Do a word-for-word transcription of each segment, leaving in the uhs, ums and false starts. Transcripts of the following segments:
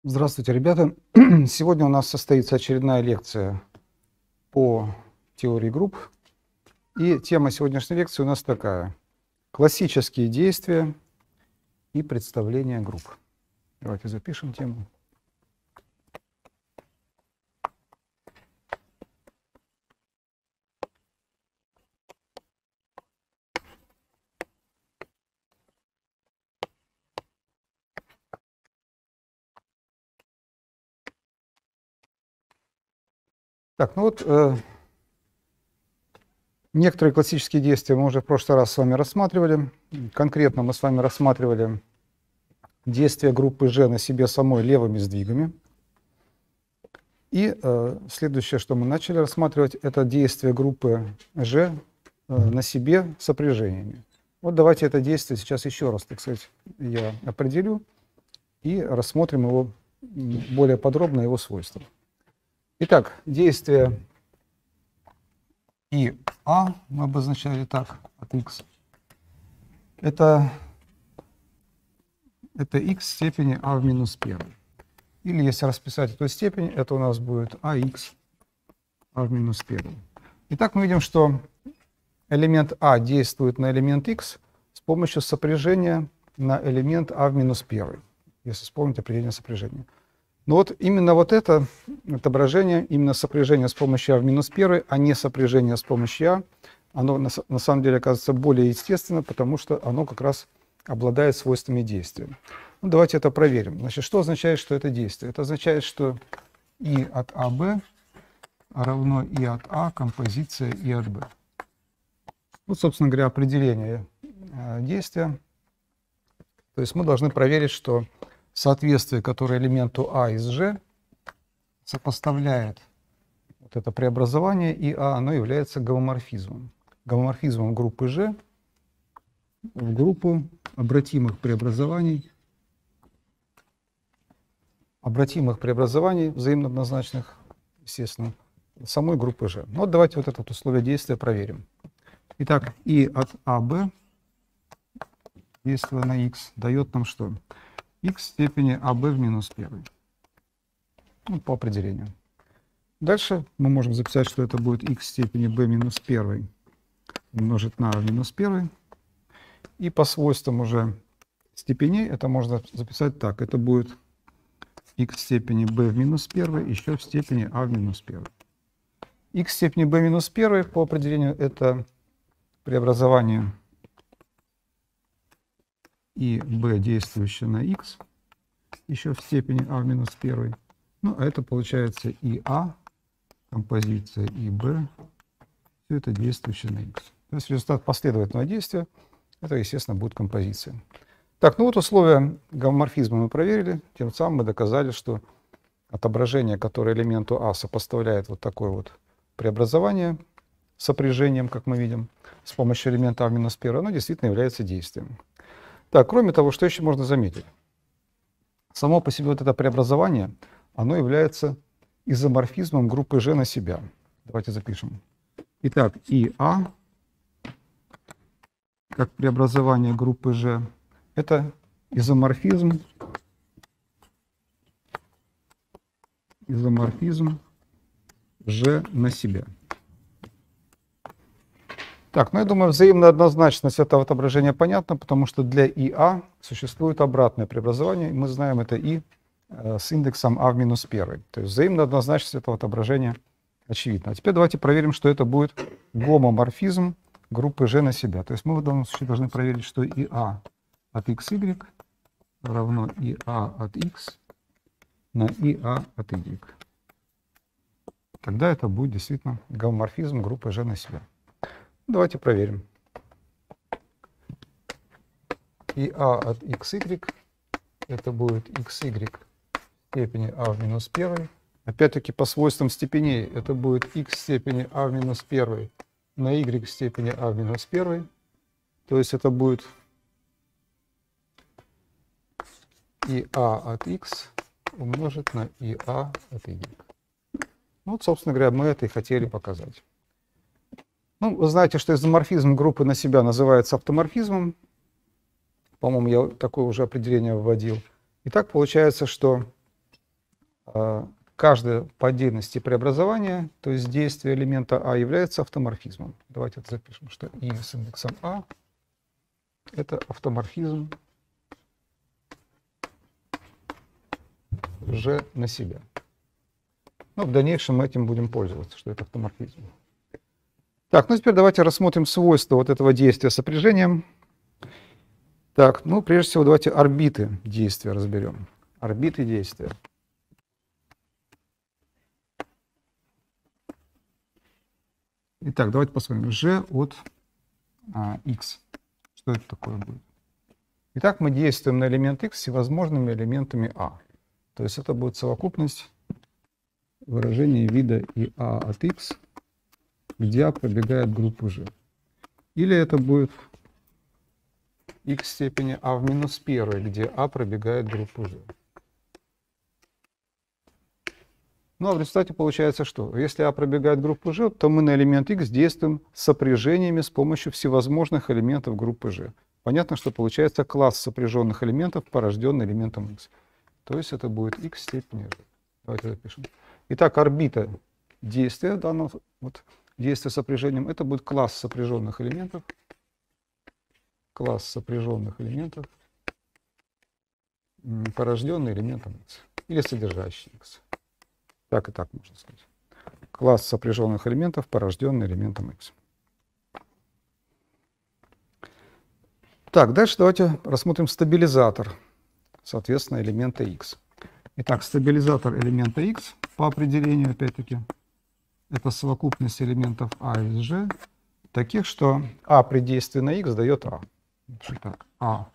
Здравствуйте, ребята! Сегодня у нас состоится очередная лекция по теории групп. И тема сегодняшней лекции у нас такая: классические действия и представления групп. Давайте запишем тему. Так, ну вот э, некоторые классические действия мы уже в прошлый раз с вами рассматривали. Конкретно мы с вами рассматривали действия группы G на себе самой левыми сдвигами. И э, следующее, что мы начали рассматривать, это действие группы G э, на себе сопряжениями. Вот давайте это действие сейчас еще раз, так сказать, я определю и рассмотрим его более подробно, его свойства. Итак, действие И А мы обозначали так, от x. Это, это x в степени а в минус первый. Или если расписать эту степень, это у нас будет ах а в минус первый. Итак, мы видим, что элемент А действует на элемент x с помощью сопряжения на элемент а в минус первый, если вспомнить определение сопряжения. Но вот именно вот это отображение, именно сопряжение с помощью а в минус первый, а не сопряжение с помощью а, оно на, на самом деле оказывается более естественно, потому что оно как раз обладает свойствами действия. Ну, давайте это проверим. Значит, что означает, что это действие? Это означает, что И от АБ равно И от А композиция И от Б. Вот, собственно говоря, определение э, действия. То есть мы должны проверить, что соответствие, которое элементу А из G сопоставляет вот это преобразование И А, оно является гомоморфизмом. Гомоморфизмом группы G в группу обратимых преобразований, обратимых преобразований взаимно однозначных, естественно, самой группы G. Ну, вот давайте вот это вот условие действия проверим. Итак, И от АБ, действуя на x, дает нам что? X в степени АБ в минус первый. Ну, по определению. Дальше мы можем записать, что это будет x в степени b минус первый умножить на а в минус первый. И по свойствам уже степеней это можно записать так. Это будет x в степени b в минус первый еще в степени а в минус первый. X в степени b минус первый по определению это преобразование и b, действующее на x, еще в степени а в минус первый. Ну, а это получается и а, композиция и b, все это действующее на x. То есть результат последовательного действия, это, естественно, будет композиция. Так, ну вот условия гомоморфизма мы проверили, тем самым мы доказали, что отображение, которое элементу А сопоставляет вот такое вот преобразование сопряжением, как мы видим, с помощью элемента а в минус первый, оно действительно является действием. Так, кроме того, что еще можно заметить? Само по себе вот это преобразование, оно является изоморфизмом группы G на себя. Давайте запишем. Итак, И А, как преобразование группы G, это изоморфизм, изоморфизм G на себя. Так, ну я думаю, взаимная однозначность этого отображения понятна, потому что для И А существует обратное преобразование, и мы знаем это И э, с индексом а в минус первый. То есть взаимная однозначность этого отображения очевидна. А теперь давайте проверим, что это будет гомоморфизм группы G на себя. То есть мы в данном случае должны проверить, что И А от икс игрек равно И А от x на И А от y. Тогда это будет действительно гомоморфизм группы G на себя. Давайте проверим. И А от xy это будет xy в степени а в минус первый. Опять-таки по свойствам степеней это будет x в степени а в минус первый на y в степени а в минус первый. То есть это будет И А от x умножить на И А от y. Ну, вот, собственно говоря, мы это и хотели показать. Ну, вы знаете, что изоморфизм группы на себя называется автоморфизмом. По-моему, я такое уже определение вводил. И так получается, что каждое по отдельности преобразование, то есть действие элемента А, является автоморфизмом. Давайте это запишем, что И с индексом А — это автоморфизм G на себя. Ну, в дальнейшем мы этим будем пользоваться, что это автоморфизм. Так, ну теперь давайте рассмотрим свойства вот этого действия сопряжением. Так, ну прежде всего давайте орбиты действия разберем. Орбиты действия. Итак, давайте посмотрим. G от а, x. Что это такое будет? Итак, мы действуем на элемент x всевозможными элементами А. То есть это будет совокупность выражений вида и А от x, где А пробегает группу G. Или это будет x степени А в минус первой, где А пробегает группу G. Ну а в результате получается что? Если А пробегает группу G, то мы на элемент x действуем с сопряжениями с помощью всевозможных элементов группы G. Понятно, что получается класс сопряженных элементов, порожденный элементом x. То есть это будет x степени G. Давайте запишем. Итак, орбита действия данного вот, действия сопряжением — это будет класс сопряженных элементов. Класс сопряженных элементов, порожденный элементом x. Или содержащий x. Так и так можно сказать. Класс сопряженных элементов, порожденный элементом x. Так, дальше давайте рассмотрим стабилизатор, соответственно, элемента x. Итак, стабилизатор элемента x по определению, опять-таки, это совокупность элементов А из G, таких, что А при действии на x дает А. Так, А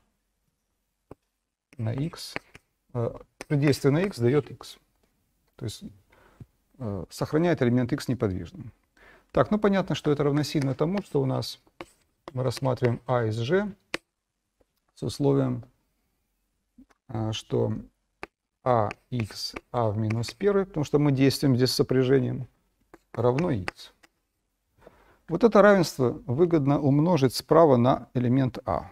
на x, э, при действии на x дает x. То есть э, сохраняет элемент x неподвижным. Так, ну понятно, что это равносильно тому, что у нас мы рассматриваем А из G с условием, э, что Ax А в минус первой, потому что мы действуем здесь с сопряжением, равно x. Вот это равенство выгодно умножить справа на элемент А.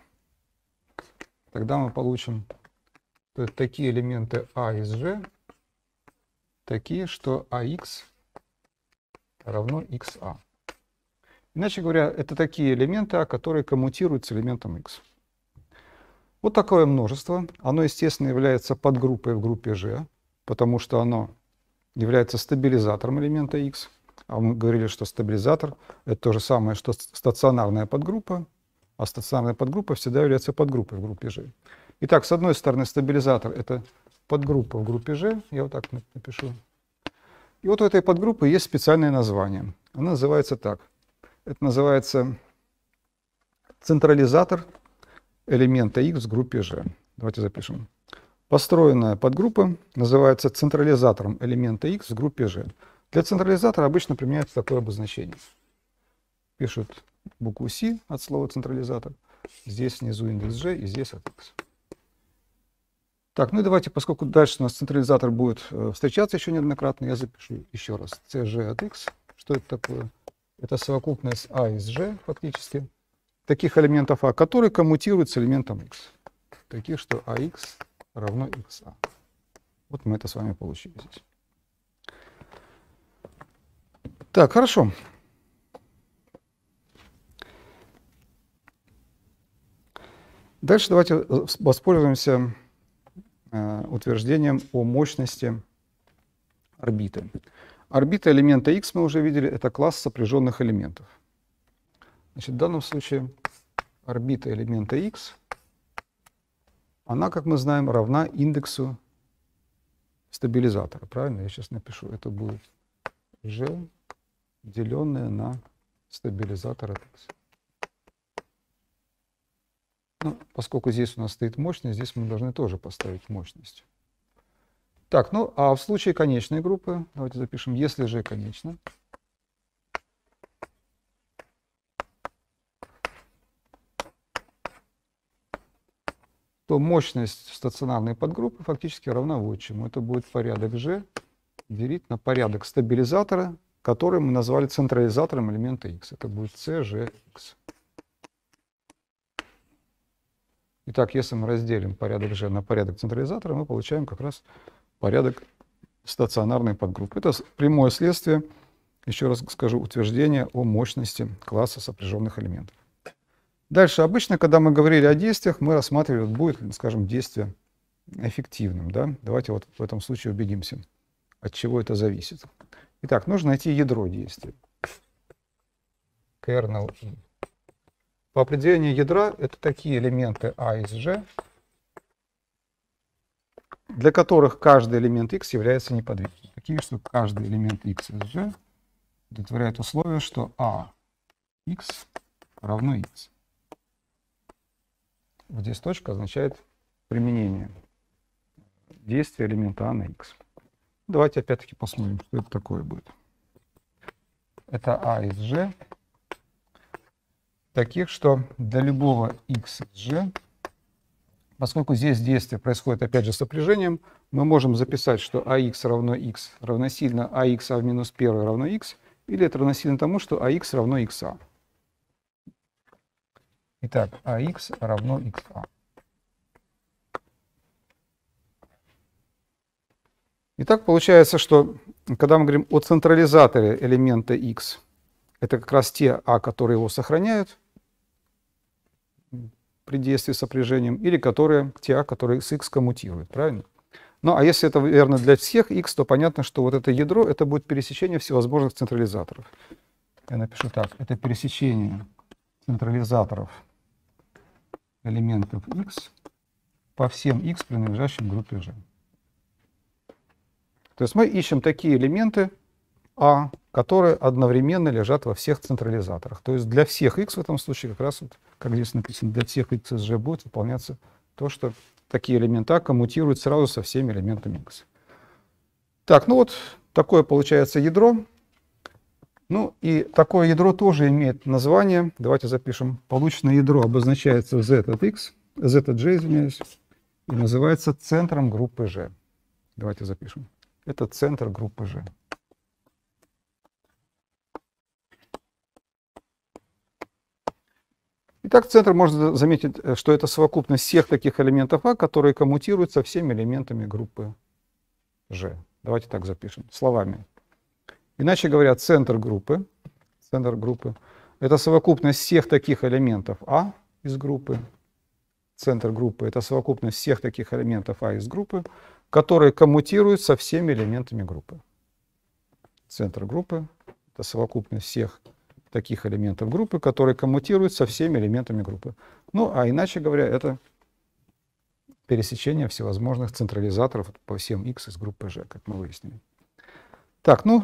Тогда мы получим то есть, такие элементы А из G, такие, что Ax равно xa. Иначе говоря, это такие элементы А, которые коммутируют с элементом x. Вот такое множество. Оно, естественно, является подгруппой в группе G, потому что оно является стабилизатором элемента x. А мы говорили, что стабилизатор — это то же самое, что стационарная подгруппа, а стационарная подгруппа всегда является подгруппой в группе G. Итак, с одной стороны, стабилизатор — это подгруппа в группе G, я вот так напишу. И вот у этой подгруппы есть специальное название. Она называется так. Это называется централизатор элемента x в группе G. Давайте запишем. Построенная подгруппа называется централизатором элемента x в группе G. Для централизатора обычно применяется такое обозначение. Пишут букву C от слова централизатор. Здесь внизу индекс G и здесь от x. Так, ну и давайте, поскольку дальше у нас централизатор будет встречаться еще неоднократно, я запишу еще раз. Cg от x. Что это такое? Это совокупность А из G фактически. Таких элементов А, которые коммутируют с элементом x. Таких, что Ax равно xa. Вот мы это с вами получили здесь. Так, хорошо. Дальше давайте воспользуемся э, утверждением о мощности орбиты. Орбита элемента x, мы уже видели, это класс сопряженных элементов. Значит, в данном случае орбита элемента x, она, как мы знаем, равна индексу стабилизатора. Правильно? Я сейчас напишу. Это будет G, деленное на стабилизатор от x. Ну, поскольку здесь у нас стоит мощность, здесь мы должны тоже поставить мощность. Так, ну а в случае конечной группы, давайте запишем, если G конечно, то мощность стационарной подгруппы фактически равна вот чему. Это будет порядок G делить на порядок стабилизатора, который мы назвали централизатором элемента x. Это будет Cgx. Итак, если мы разделим порядок G на порядок централизатора, мы получаем как раз порядок стационарные подгруппы. Это прямое следствие, еще раз скажу, утверждения о мощности класса сопряженных элементов. Дальше, обычно, когда мы говорили о действиях, мы рассматривали, вот будет, скажем, действие эффективным. Да? Давайте вот в этом случае убедимся, от чего это зависит. Итак, нужно найти ядро действия. Kernel E. По определению ядра это такие элементы А из G, для которых каждый элемент X является неподвижным. Такие, что каждый элемент X из G удовлетворяет условие, что А X равно X. Вот здесь точка означает применение действия элемента А на X. Давайте опять-таки посмотрим, что это такое будет. Это А из G, таких, что для любого X из G, поскольку здесь действие происходит опять же сопряжением, мы можем записать, что АX равно X равносильно АX А в минус один равно X, или это равносильно тому, что АX равно XA. Итак, АX равно XA. Итак, получается, что когда мы говорим о централизаторе элемента X, это как раз те А, которые его сохраняют при действии сопряжением, или которые, те А, которые с X коммутируют, правильно? Ну, а если это верно для всех X, то понятно, что вот это ядро, это будет пересечение всевозможных централизаторов. Я напишу так, это пересечение централизаторов элементов X по всем X, принадлежащим группе G. То есть мы ищем такие элементы А, которые одновременно лежат во всех централизаторах. То есть для всех X в этом случае, как раз, вот, как здесь написано, для всех X из G будет выполняться то, что такие элементы А коммутируют сразу со всеми элементами X. Так, ну вот такое получается ядро. Ну и такое ядро тоже имеет название. Давайте запишем. Полученное ядро обозначается Z от X, Z от G, извиняюсь, и называется центром группы G. Давайте запишем. Это центр группы G. Итак, центр можно заметить, что это совокупность всех таких элементов А, которые коммутируют со всеми элементами группы G. Давайте так запишем словами. Иначе говоря, центр группы, центр группы – это совокупность всех таких элементов А из группы. Центр группы – это совокупность всех таких элементов А из группы, которые коммутируют со всеми элементами группы. Центр группы – это совокупность всех таких элементов группы, которые коммутируют со всеми элементами группы. Ну, а иначе говоря, это пересечение всевозможных централизаторов по всем X из группы G, как мы выяснили. Так, ну,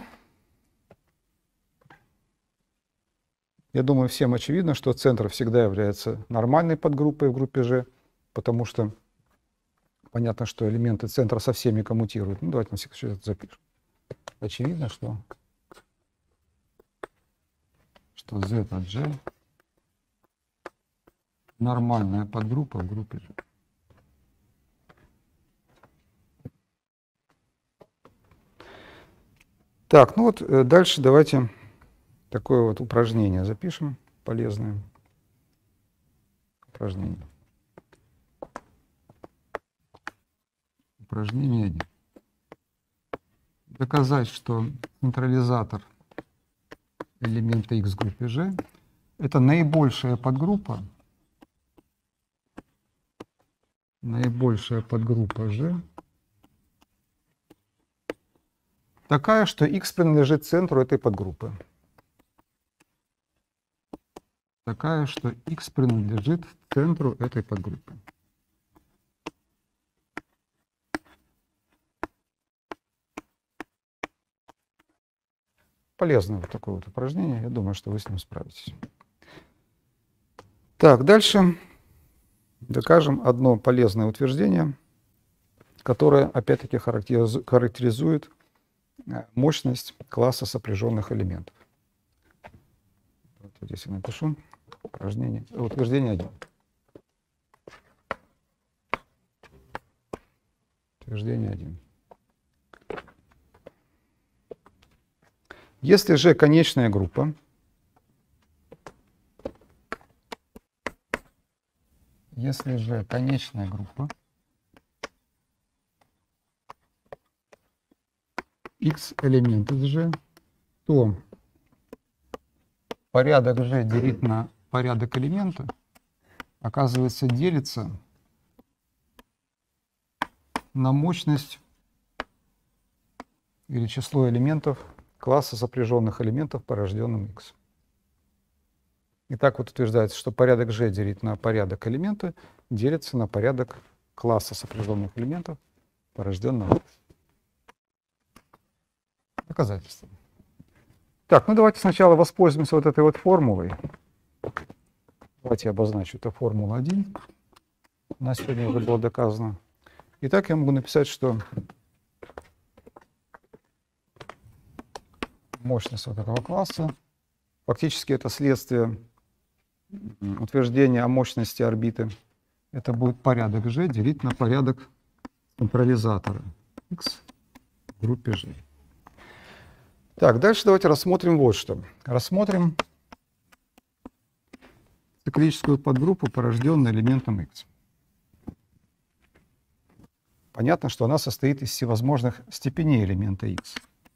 я думаю, всем очевидно, что центр всегда является нормальной подгруппой в группе G, потому что понятно, что элементы центра со всеми коммутируют. Ну, давайте на всякий случай это запишем. Очевидно, что, что Z от G нормальная подгруппа в группе G. Так, ну вот дальше давайте такое вот упражнение запишем, полезное упражнение. Упражнение один. Доказать, что централизатор элемента X в группе G это наибольшая подгруппа, наибольшая подгруппа G, такая, что X принадлежит центру этой подгруппы. Такая, что X принадлежит центру этой подгруппы. Полезное вот такое вот упражнение. Я думаю, что вы с ним справитесь. Так, дальше докажем одно полезное утверждение, которое опять-таки характеризует мощность класса сопряженных элементов. Вот здесь я напишу упражнение, утверждение один. Утверждение один. Если G конечная группа, если G конечная группа, x элементов G, то порядок G делить на порядок элемента, оказывается, делится на мощность или число элементов класса сопряженных элементов, порожденным x. Итак, вот утверждается, что порядок G делить на порядок элемента делится на порядок класса сопряженных элементов, порожденного x. Доказательство. Так, ну давайте сначала воспользуемся вот этой вот формулой. Давайте я обозначу, это формула один. У нас сегодня уже было доказано. Итак, я могу написать, что мощность вот этого класса фактически это следствие утверждения о мощности орбиты. Это будет порядок G делить на порядок централизатора x в группе G. Так, дальше давайте рассмотрим вот что. Рассмотрим циклическую подгруппу, порожденную элементом x. Понятно, что она состоит из всевозможных степеней элемента x.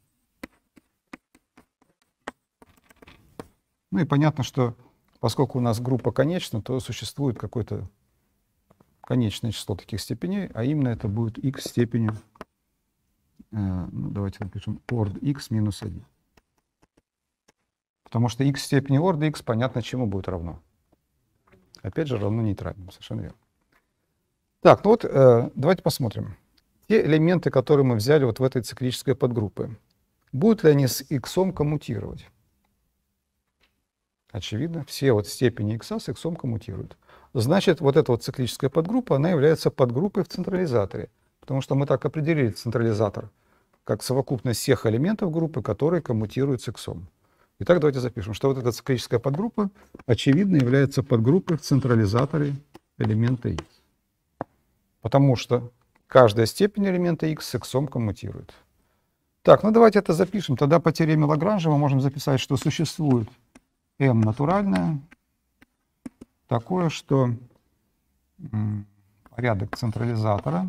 Ну и понятно, что поскольку у нас группа конечна, то существует какое-то конечное число таких степеней, а именно это будет x степенью, э, ну, давайте напишем орд x минус один. Потому что x степени орда x понятно чему будет равно. Опять же равно нейтральному, совершенно верно. Так, ну вот э, давайте посмотрим. Те элементы, которые мы взяли вот в этой циклической подгруппе, будут ли они с x коммутировать? Очевидно, все вот степени x с x коммутируют. Значит, вот эта вот циклическая подгруппа, она является подгруппой в централизаторе. Потому что мы так определили централизатор как совокупность всех элементов группы, которые коммутируют с x. Итак, давайте запишем, что вот эта циклическая подгруппа, очевидно, является подгруппой в централизаторе элемента x. Потому что каждая степень элемента x с x коммутирует. Так, ну давайте это запишем. Тогда по теореме Лагранжа мы можем записать, что существует m натуральное, такое, что порядок централизатора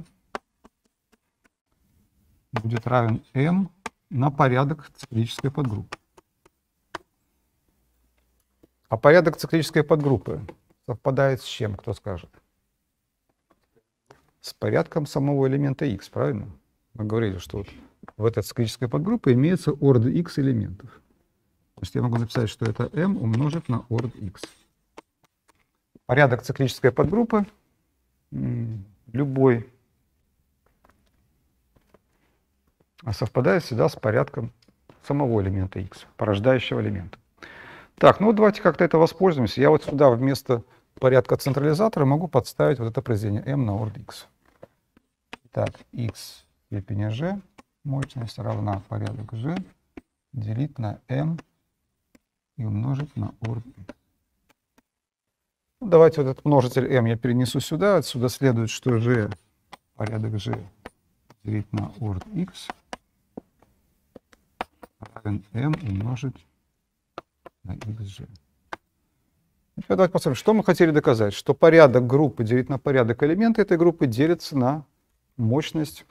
будет равен m на порядок циклической подгруппы. А порядок циклической подгруппы совпадает с чем, кто скажет? С порядком самого элемента x, правильно? Мы говорили, что вот в этой циклической подгруппе имеется орд x элементов. То есть я могу написать, что это m умножить на орд x. Порядок циклической подгруппы любой совпадает всегда с порядком самого элемента x, порождающего элемента. Так, ну давайте как-то это воспользуемся. Я вот сюда вместо порядка централизатора могу подставить вот это произведение m на орд x. Так, x в степени g, мощность равна порядок g, делить на m и умножить на орд x. Ну, давайте вот этот множитель m я перенесу сюда. Отсюда следует, что g, порядок g делить на орд x равен m умножить на xg. Теперь давайте посмотрим, что мы хотели доказать. Что порядок группы делить на порядок элемента этой группы делится на мощность,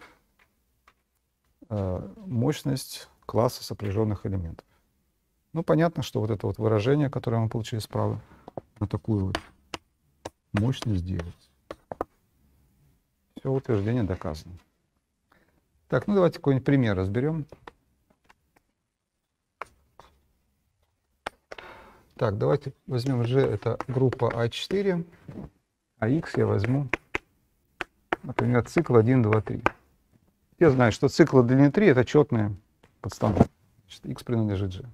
э, мощность класса сопряженных элементов. Ну, понятно, что вот это вот выражение, которое мы получили справа, на такую вот мощность делится. Все утверждение доказано. Так, ну давайте какой-нибудь пример разберем. Так, давайте возьмем G, это группа а четыре, а x я возьму, например, цикл один, два, три. Все знают, что циклы длины три это четные подстандарты. Значит, x принадлежит G.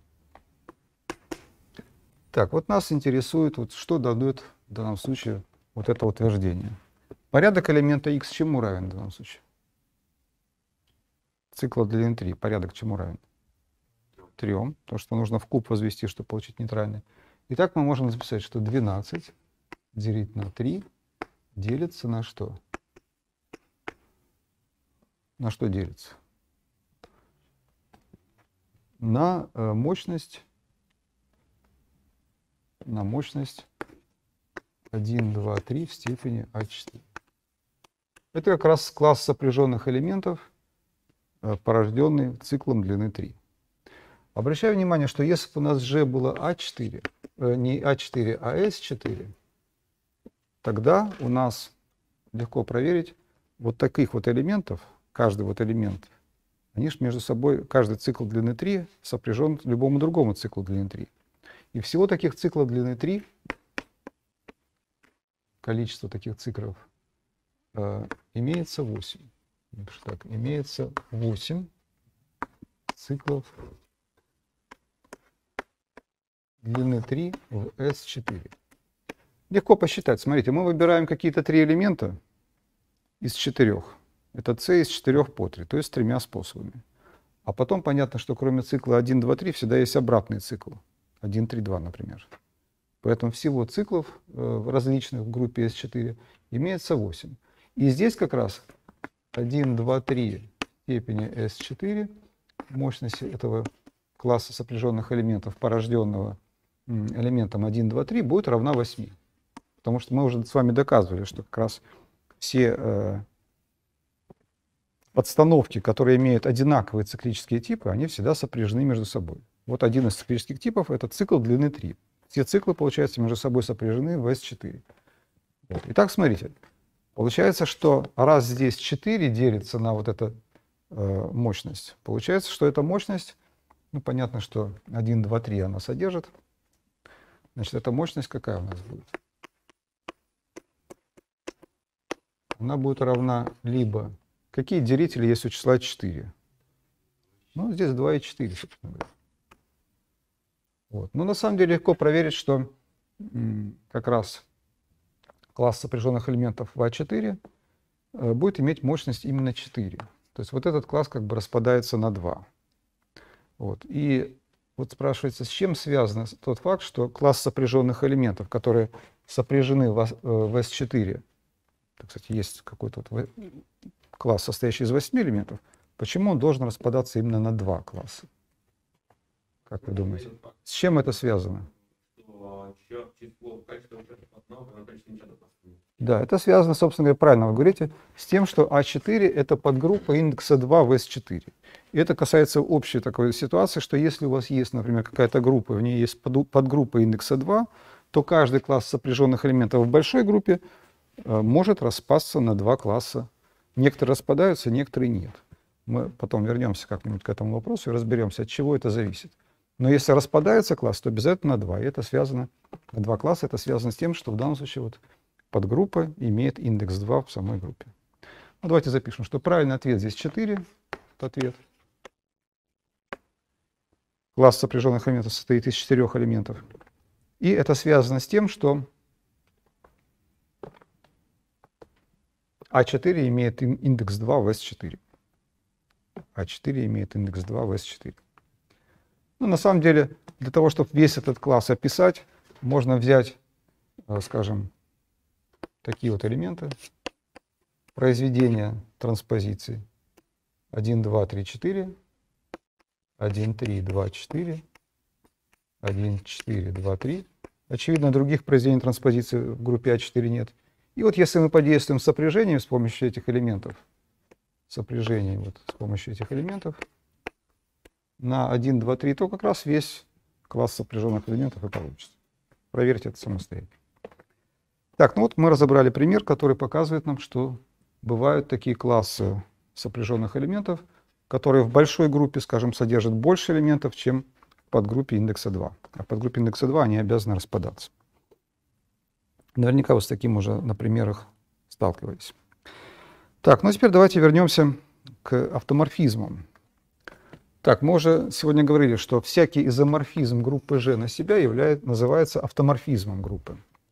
Так, вот нас интересует, вот, что дает в данном случае вот это утверждение. Порядок элемента x чему равен в данном случае? Цикла длины три. Порядок чему равен? трем, потому что нужно в куб возвести, чтобы получить нейтральный. Итак, мы можем записать, что двенадцать делить на три делится на что? На что делится? На э, мощность, на мощность один, два, три в степени а четыре. Это как раз класс сопряженных элементов, порожденный циклом длины три. Обращаю внимание, что если бы у нас G было А четыре, э, не А четыре, а С четыре, тогда у нас легко проверить вот таких вот элементов, каждый вот элемент, они же между собой, каждый цикл длины три сопряжен любому другому циклу длины три. И всего таких циклов длины три, количество таких циклов, э, имеется восемь. Так, имеется восемь циклов длины три в С четыре. Легко посчитать. Смотрите, мы выбираем какие-то три элемента из четырех. Это С из четырех по три, то есть тремя способами. А потом понятно, что кроме цикла один, два, три всегда есть обратный цикл. один, три, два, например. Поэтому всего циклов э, различных в группе С четыре имеется восемь. И здесь как раз один, два, три в степени С четыре мощности этого класса сопряженных элементов, порожденного элементом один, два, три, будет равна восьми. Потому что мы уже с вами доказывали, что как раз все э, подстановки, которые имеют одинаковые циклические типы, они всегда сопряжены между собой. Вот один из циклических типов — это цикл длины три. Все циклы, получается, между собой сопряжены в С четыре. Вот. Итак, смотрите. Получается, что раз здесь четыре делится на вот эту э, мощность, получается, что эта мощность, ну, понятно, что один, два, три она содержит. Значит, эта мощность какая у нас будет? Она будет равна либо... Какие делители есть у числа четыре? Ну, здесь два и четыре, собственно говоря. Вот. Но на самом деле легко проверить, что м, как раз класс сопряженных элементов в А четыре э, будет иметь мощность именно четыре. То есть вот этот класс как бы распадается на два. Вот. И вот спрашивается, с чем связан тот факт, что класс сопряженных элементов, которые сопряжены в, в С четыре, кстати, есть какой-то вот класс, состоящий из восьми элементов, почему он должен распадаться именно на два класса? Как вы думаете? С чем это связано? Да, это связано, собственно говоря, правильно вы говорите, с тем, что А четыре — это подгруппа индекса два в С четыре. И это касается общей такой ситуации, что если у вас есть, например, какая-то группа, в ней есть подгруппа индекса два, то каждый класс сопряженных элементов в большой группе э, может распасться на два класса. Некоторые распадаются, некоторые нет. Мы потом вернемся как-нибудь к этому вопросу и разберемся, от чего это зависит. Но если распадается класс, то обязательно на два. И это связано, на два класса это связано с тем, что в данном случае вот подгруппа имеет индекс два в самой группе. Ну, давайте запишем, что правильный ответ здесь четыре. Это ответ. Класс сопряженных элементов состоит из четырех элементов. И это связано с тем, что А четыре имеет индекс два в С четыре. А четыре имеет индекс два в С четыре. Ну, на самом деле, для того, чтобы весь этот класс описать, можно взять, скажем, такие вот элементы. Произведение транспозиции один, два, три, четыре, один, три, два, четыре, один, четыре, два, три. Очевидно, других произведений транспозиции в группе А четыре нет. И вот если мы подействуем сопряжением с помощью этих элементов, сопряжением вот с помощью этих элементов на один, два, три, то как раз весь класс сопряженных элементов и получится. Проверьте это самостоятельно. Так, ну вот мы разобрали пример, который показывает нам, что бывают такие классы сопряженных элементов, которые в большой группе, скажем, содержат больше элементов, чем в подгруппе индекса два. А в подгруппе индекса два они обязаны распадаться. Наверняка вы с таким уже на примерах сталкивались. Так, ну теперь давайте вернемся к автоморфизмам. Так, мы уже сегодня говорили, что всякий изоморфизм группы G на себя является, называется автоморфизмом группы.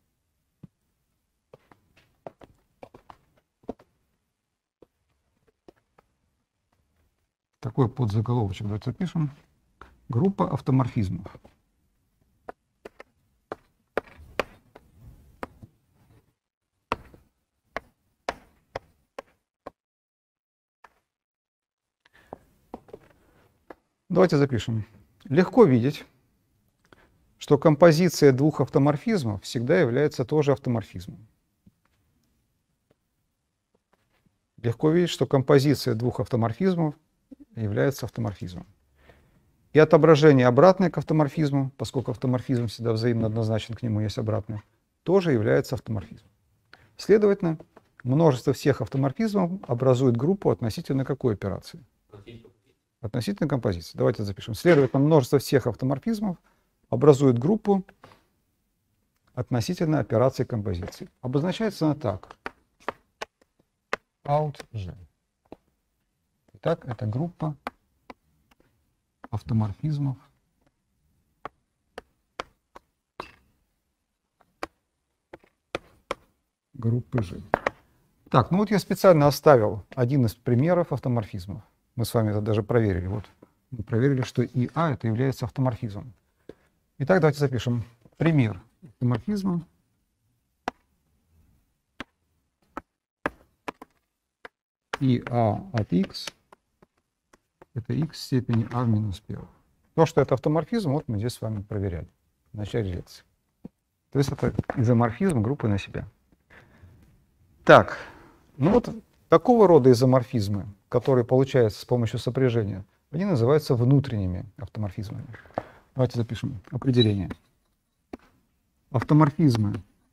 Такой подзаголовочек давайте запишем. Группа автоморфизмов. Давайте запишем. Легко видеть, что композиция двух автоморфизмов всегда является тоже автоморфизмом. Легко видеть, что композиция двух автоморфизмов является автоморфизмом. И отображение обратное к автоморфизму, поскольку автоморфизм всегда взаимно однозначен, к нему есть обратное, тоже является автоморфизмом. Следовательно, множество всех автоморфизмов образует группу относительно какой операции? Относительно композиции. Давайте запишем. Следовательно, множество всех автоморфизмов образует группу относительно операции композиции. Обозначается она так. Out G. Итак, это группа автоморфизмов группы G. Так, ну вот я специально оставил один из примеров автоморфизмов. Мы с вами это даже проверили. Вот мы проверили, что и А это является автоморфизмом. Итак, давайте запишем пример автоморфизма. И А от X это X в степени А в минус первый. То, что это автоморфизм, вот мы здесь с вами проверяли в начале лекции. То есть это изоморфизм группы на себя. Так, ну вот такого рода изоморфизмы, которые получаются с помощью сопряжения, они называются внутренними автоморфизмами. Давайте запишем определение. Автоморфизмы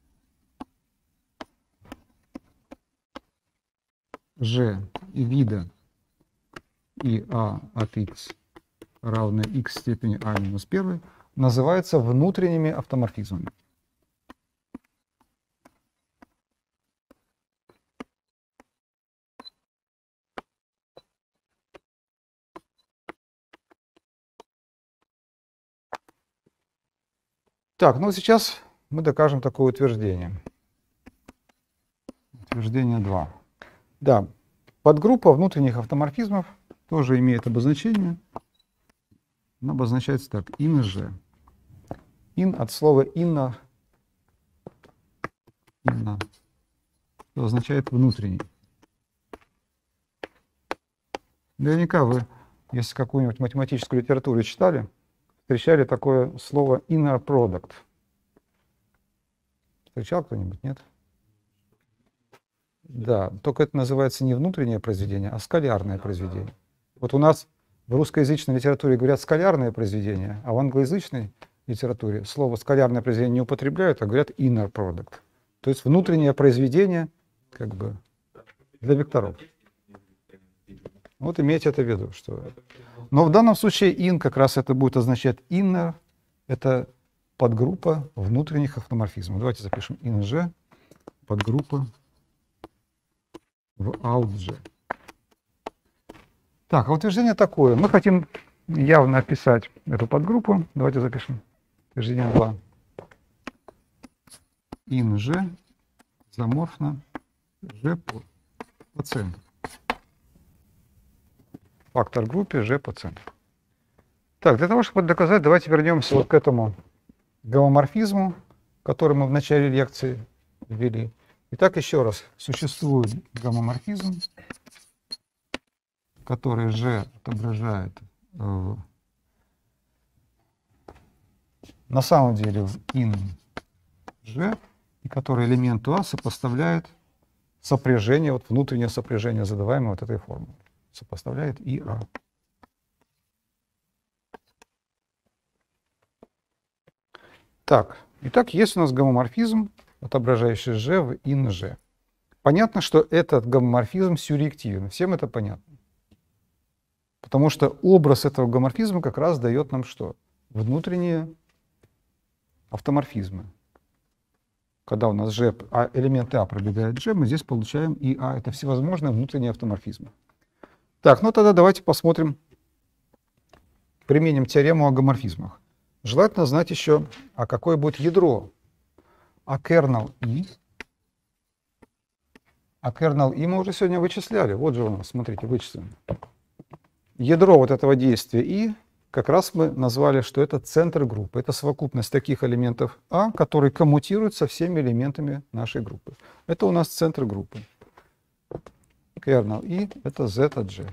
G вида и А от X равно X в степени А минус один называются внутренними автоморфизмами. Так, ну сейчас мы докажем такое утверждение. Утверждение два. Да, подгруппа внутренних автоморфизмов тоже имеет обозначение. Она обозначается так. Ин G. Ин от слова инна. Инна. Что означает внутренний. Наверняка вы, если какую-нибудь математическую литературу читали, встречали такое слово inner product. Встречал кто-нибудь? Нет? Да, только это называется не внутреннее произведение, а скалярное произведение. Вот у нас в русскоязычной литературе говорят скалярное произведение, а в англоязычной литературе слово скалярное произведение не употребляют, а говорят inner product. То есть внутреннее произведение как бы для векторов. Вот имейте это в виду. Что... Но в данном случае in как раз это будет означать inner, это подгруппа внутренних автоморфизмов. Давайте запишем in G, подгруппа в out G. Так, а утверждение такое. Мы хотим явно описать эту подгруппу. Давайте запишем утверждение два. In G заморфно G по, по центру. Фактор группе G по центру. Так, для того, чтобы доказать, давайте вернемся вот к этому гомоморфизму, который мы в начале лекции ввели. Итак, еще раз. Существует гомоморфизм, который G отображает э, на самом деле в in G, и который элементу А сопоставляет сопряжение, вот внутреннее сопряжение, задаваемое вот этой формулой. Сопоставляет и А. Так, итак, есть у нас гомоморфизм, отображающий G в in G. Понятно, что этот гомоморфизм сюрреактивен. Всем это понятно. Потому что образ этого гомоморфизма как раз дает нам что? Внутренние автоморфизмы. Когда у нас G, а элементы А пробегают G, мы здесь получаем и А. Это всевозможные внутренние автоморфизмы. Так, ну тогда давайте посмотрим, применим теорему о гомоморфизмах. Желательно знать еще, а какое будет ядро. А kernel I. А kernel I мы уже сегодня вычисляли. Вот же у нас, смотрите, вычислено. Ядро вот этого действия I, как раз мы назвали, что это центр группы. Это совокупность таких элементов А, которые коммутируют со всеми элементами нашей группы. Это у нас центр группы. Kernel I это Z от G.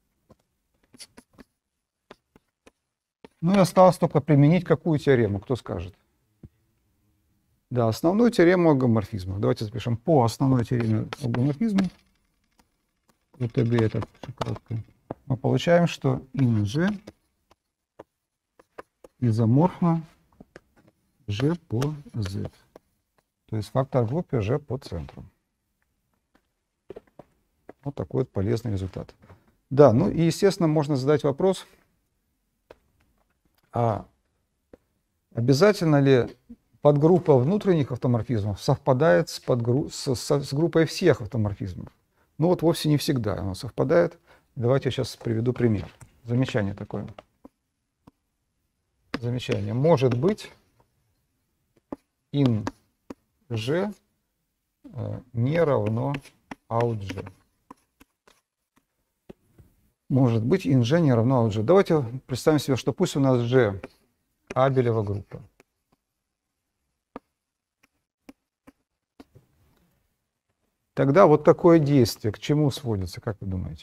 Ну и осталось только применить какую теорему, кто скажет? Да, основную теорему о гомоморфизмах. Давайте запишем по основной теореме о гомоморфизмах. ОТГ это шоколадка. мы получаем, что ин-G изоморфно G по Z. То есть фактор группы G по центру. Вот такой вот полезный результат. Да, ну и, естественно, можно задать вопрос, а обязательно ли подгруппа внутренних автоморфизмов совпадает с, подгру... с, с, с группой всех автоморфизмов? Ну вот вовсе не всегда оно совпадает. Давайте я сейчас приведу пример. Замечание такое. Замечание. Может быть, ин-G э, не равно аут-G. Может быть, ин-G не равно аут-G. Давайте представим себе, что пусть у нас G Абелева группа. Тогда вот такое действие к чему сводится, как вы думаете?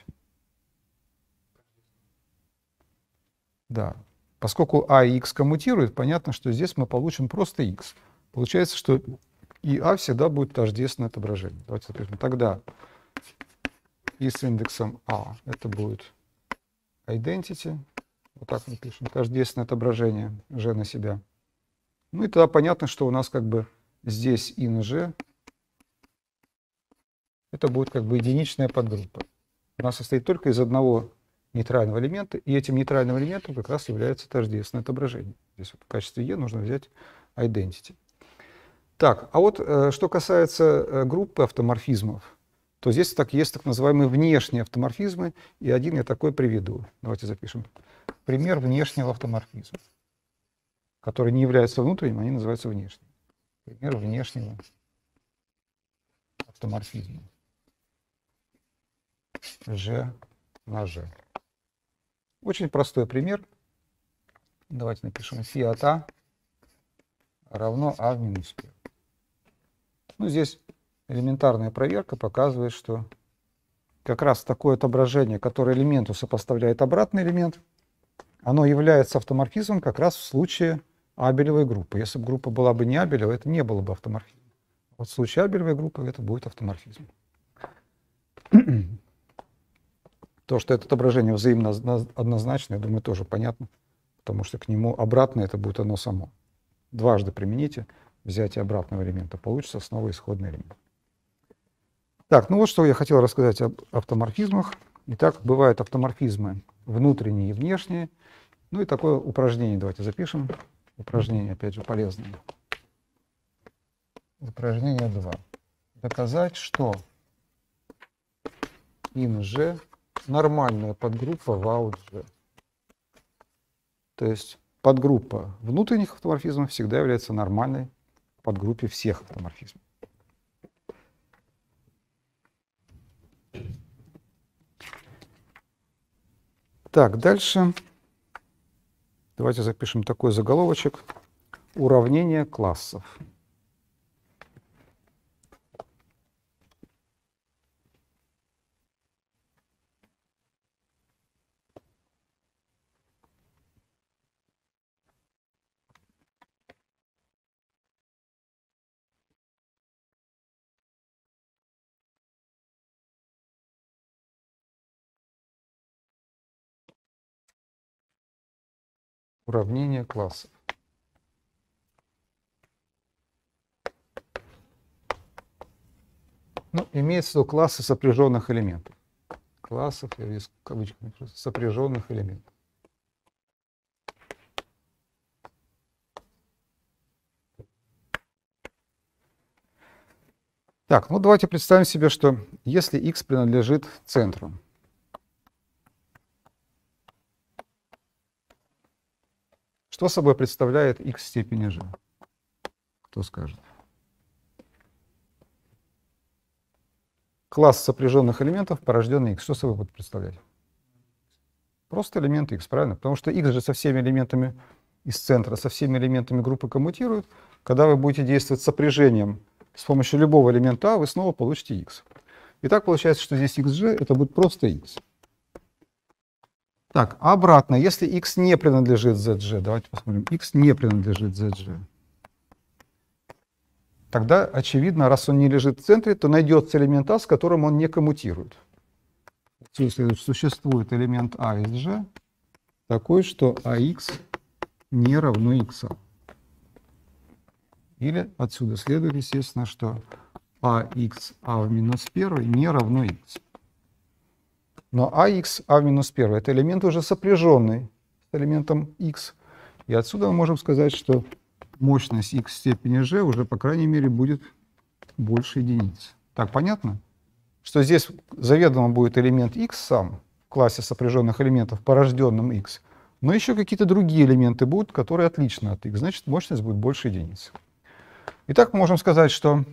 Да. Поскольку А и Х коммутируют, понятно, что здесь мы получим просто Х. Получается, что и А всегда будет тождественное отображение. Давайте запишем. Тогда и с индексом А это будет identity. Вот так мы пишем. Тождественное отображение G на себя. Ну и тогда понятно, что у нас как бы здесь ин-G это будет как бы единичная подгруппа. Она состоит только из одного нейтрального элемента, и этим нейтральным элементом как раз является тождественное отображение. Здесь вот в качестве E нужно взять identity. Так, а вот э, что касается э, группы автоморфизмов, то здесь так, есть так называемые внешние автоморфизмы, и один я такой приведу. Давайте запишем. Пример внешнего автоморфизма, который не является внутренним, они называются внешним. Пример внешнего автоморфизма. G на G. Очень простой пример. Давайте напишем φ от А равно А в минус P. Ну, здесь элементарная проверка показывает, что как раз такое отображение, которое элементу сопоставляет обратный элемент, оно является автоморфизмом как раз в случае Абелевой группы. Если бы группа была бы не Абелева, это не было бы автоморфизмом. Вот в случае Абелевой группы это будет автоморфизм. То, что это отображение взаимно однозначно, я думаю, тоже понятно, потому что к нему обратно это будет оно само. Дважды примените взятие обратного элемента, получится снова исходный элемент. Так, ну вот что я хотел рассказать об автоморфизмах. Итак, бывают автоморфизмы внутренние и внешние. Ну и такое упражнение давайте запишем. Упражнение, опять же, полезное. Упражнение два. Доказать, что ин-G нормальная подгруппа в аут-G. То есть подгруппа внутренних автоморфизмов всегда является нормальной подгруппе всех автоморфизмов. Так, дальше давайте запишем такой заголовочек. Уравнение классов. Уравнение классов. Ну, имеется в виду классы сопряженных элементов. Классов, я здесь в кавычках напишу, сопряженных элементов. Так, ну давайте представим себе, что если x принадлежит центру, что собой представляет x в степени g? Кто скажет? Класс сопряженных элементов, порожденный x, что собой будет представлять? Просто элемент x, правильно? Потому что x же со всеми элементами из центра, со всеми элементами группы коммутирует. Когда вы будете действовать с сопряжением с помощью любого элемента А, вы снова получите x. Итак, получается, что здесь xg это будет просто x. Так, обратно, если x не принадлежит zg, давайте посмотрим, x не принадлежит zg. Тогда, очевидно, раз он не лежит в центре, то найдется элемент А, с которым он не коммутирует. Отсюда следует, что существует элемент А из G такой, что АХ не равно X. Или отсюда следует, естественно, что АХ А в минус первый не равно X. Но АХ А в минус первый — это элемент уже сопряженный с элементом X. И отсюда мы можем сказать, что мощность X в степени G уже, по крайней мере, будет больше единицы. Так, понятно? Что здесь заведомо будет элемент X сам в классе сопряженных элементов, порожденным X, но еще какие-то другие элементы будут, которые отличны от X. Значит, мощность будет больше единицы. Итак, мы можем сказать, что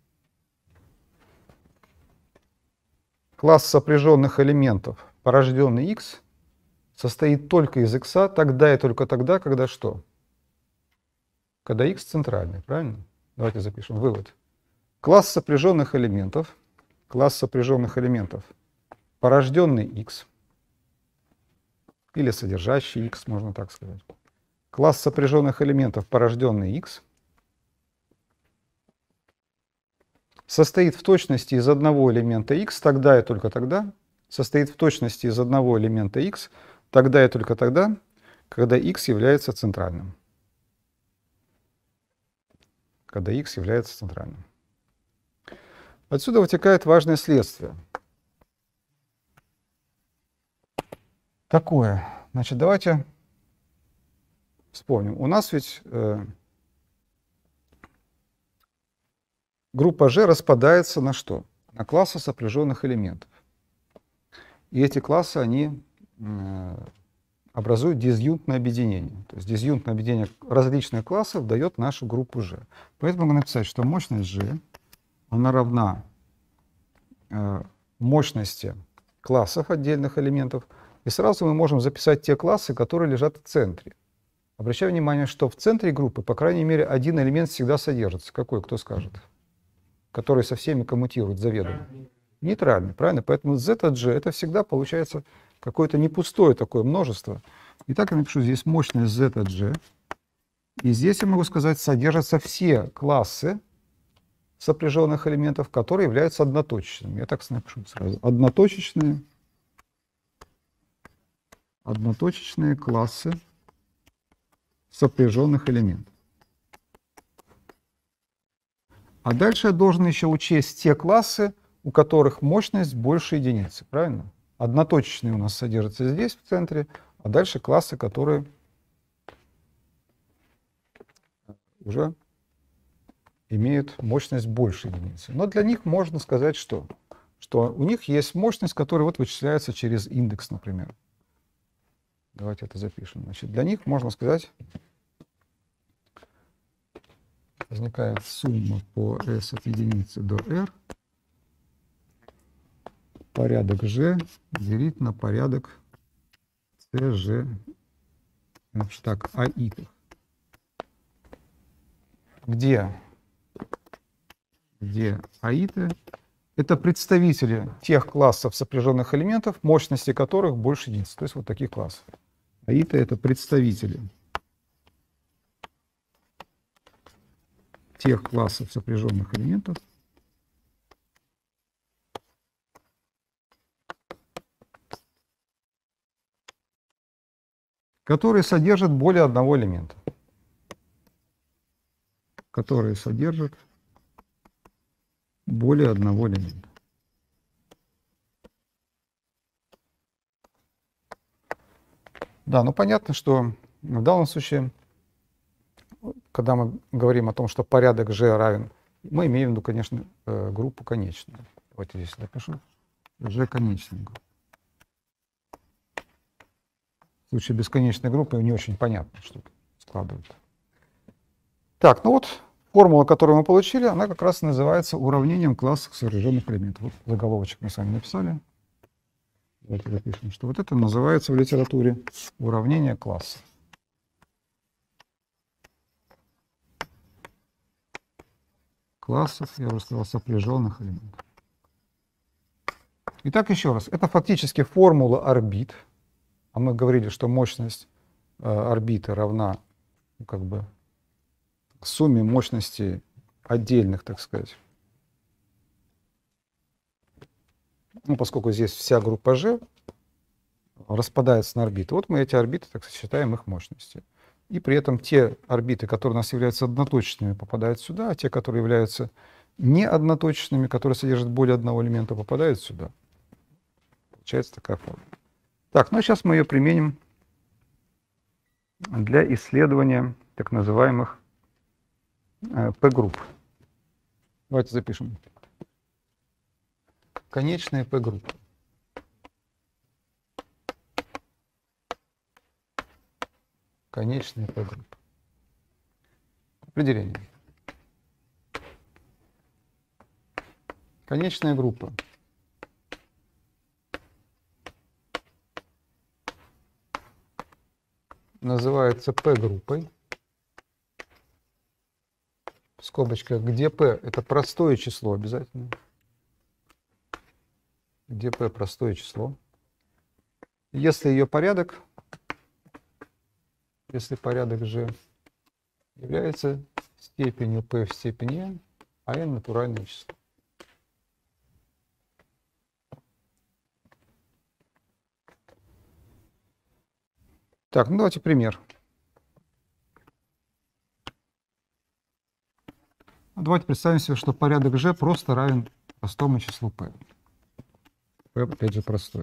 класс сопряженных элементов, порожденный X, состоит только из X тогда и только тогда, когда что? Когда X центральный, правильно? Давайте запишем вывод. Класс сопряженных элементов, класс сопряженных элементов, порожденный X, или содержащий X, можно так сказать. Класс сопряженных элементов, порожденный X, состоит в точности из одного элемента X тогда и только тогда, состоит в точности из одного элемента X тогда и только тогда, когда X является центральным. Когда X является центральным. Отсюда вытекает важное следствие. Такое. Значит, давайте вспомним. У нас ведь э, группа G распадается на что? На классы сопряженных элементов. И эти классы, они э, образуют дизъюнтное объединение. То есть дизъюнтное объединение различных классов дает нашу группу G. Поэтому могу написать, что мощность G, она равна э, мощности классов отдельных элементов. И сразу мы можем записать те классы, которые лежат в центре. Обращаю внимание, что в центре группы, по крайней мере, один элемент всегда содержится. Какой, кто скажет? Который со всеми коммутирует заведомо. Нейтральный, правильно? Поэтому zg это всегда получается какое-то не пустое такое множество. Итак, я напишу здесь мощность zg. И здесь я могу сказать, содержатся все классы сопряженных элементов, которые являются одноточечными. Я так напишу сразу. Одноточечные, одноточечные классы сопряженных элементов. А дальше я должен еще учесть те классы, у которых мощность больше единицы. Правильно? Одноточечные у нас содержатся здесь, в центре, а дальше классы, которые уже имеют мощность больше единицы. Но для них можно сказать, что, что у них есть мощность, которая вот вычисляется через индекс, например. Давайте это запишем. Значит, для них можно сказать, возникает сумма по S от единицы до R, порядок G делить на порядок си джи, значит так, АИ, где, где АИТы — это представители тех классов сопряженных элементов, мощности которых больше единицы. То есть вот таких классов. АИТы — это представители тех классов сопряженных элементов, которые содержат более одного элемента. Которые содержат более одного элемента. Да, ну понятно, что в данном случае, когда мы говорим о том, что порядок G равен, мы имеем в виду, конечно, группу конечную. Давайте здесь напишу. G конечная группа. В случае бесконечной группы не очень понятно, что складывается. Так, ну вот формула, которую мы получили, она как раз называется уравнением классов сопряженных элементов. Вот заголовочек мы с вами написали. Давайте запишем, что вот это называется в литературе уравнение классов. Классов, я уже сказал, сопряженных элементов. Итак, еще раз. Это фактически формула орбит. А мы говорили, что мощность э, орбиты равна, ну, как бы, сумме мощностей отдельных, так сказать, ну, поскольку здесь вся группа G распадается на орбиты. Вот мы эти орбиты, так сказать, считаем их мощности. И при этом те орбиты, которые у нас являются одноточными, попадают сюда, а те, которые являются неодноточными, которые содержат более одного элемента, попадают сюда. Получается такая форма. Так, ну а сейчас мы ее применим для исследования так называемых э, P-групп. Давайте запишем. Конечные P-группы. Конечные P-группы. Определение. Конечная группа называется P-группой. В скобочках, где P это простое число обязательно. Где P простое число. Если ее порядок, если порядок G является степенью P в степени n, а n натуральное число. Так, ну давайте пример. Давайте представим себе, что порядок G просто равен простому числу P. P опять же простое.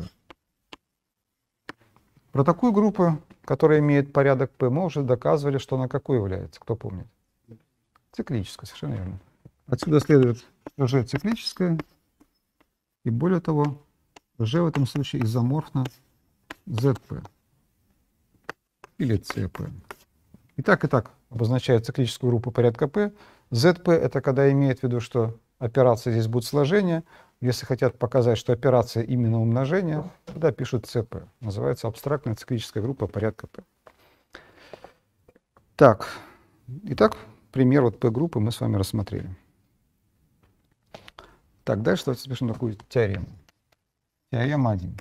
Про такую группу, которая имеет порядок P, мы уже доказывали, что она какой является, кто помнит? Циклическая, совершенно верно. Отсюда следует, что G циклическая, и более того, G в этом случае изоморфна ZP. Или си пи. И так, и так обозначает циклическую группу порядка P. зет пи это когда имеет в виду, что операции здесь будут сложения. Если хотят показать, что операция именно умножение, тогда пишут си пи. Называется абстрактная циклическая группа порядка P. Так, итак, пример вот P-группы мы с вами рассмотрели. Так, дальше давайте запишем такую теорему. Теорема один.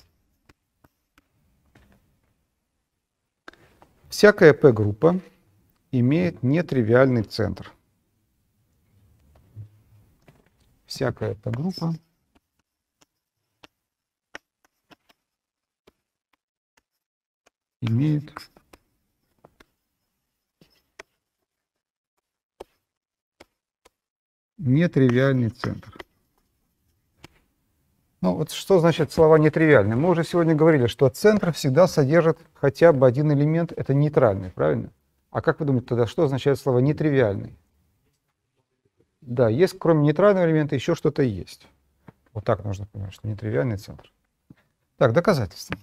Всякая P-группа имеет нетривиальный центр. Всякая P-группа имеет нетривиальный центр. Ну вот что значит слова нетривиальные? Мы уже сегодня говорили, что центр всегда содержит хотя бы один элемент, это нейтральный, правильно? А как вы думаете тогда, что означает слово нетривиальный? Да, есть кроме нейтрального элемента еще что-то есть. Вот так нужно понимать, что нетривиальный центр. Так, доказательства.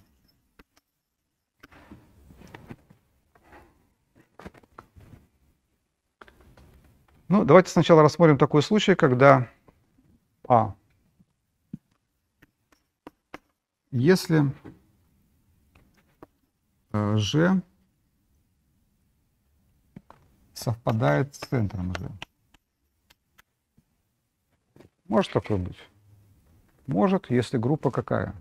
Ну, давайте сначала рассмотрим такой случай, когда А. Если G совпадает с центром G. Может такое быть? Может, если группа какая?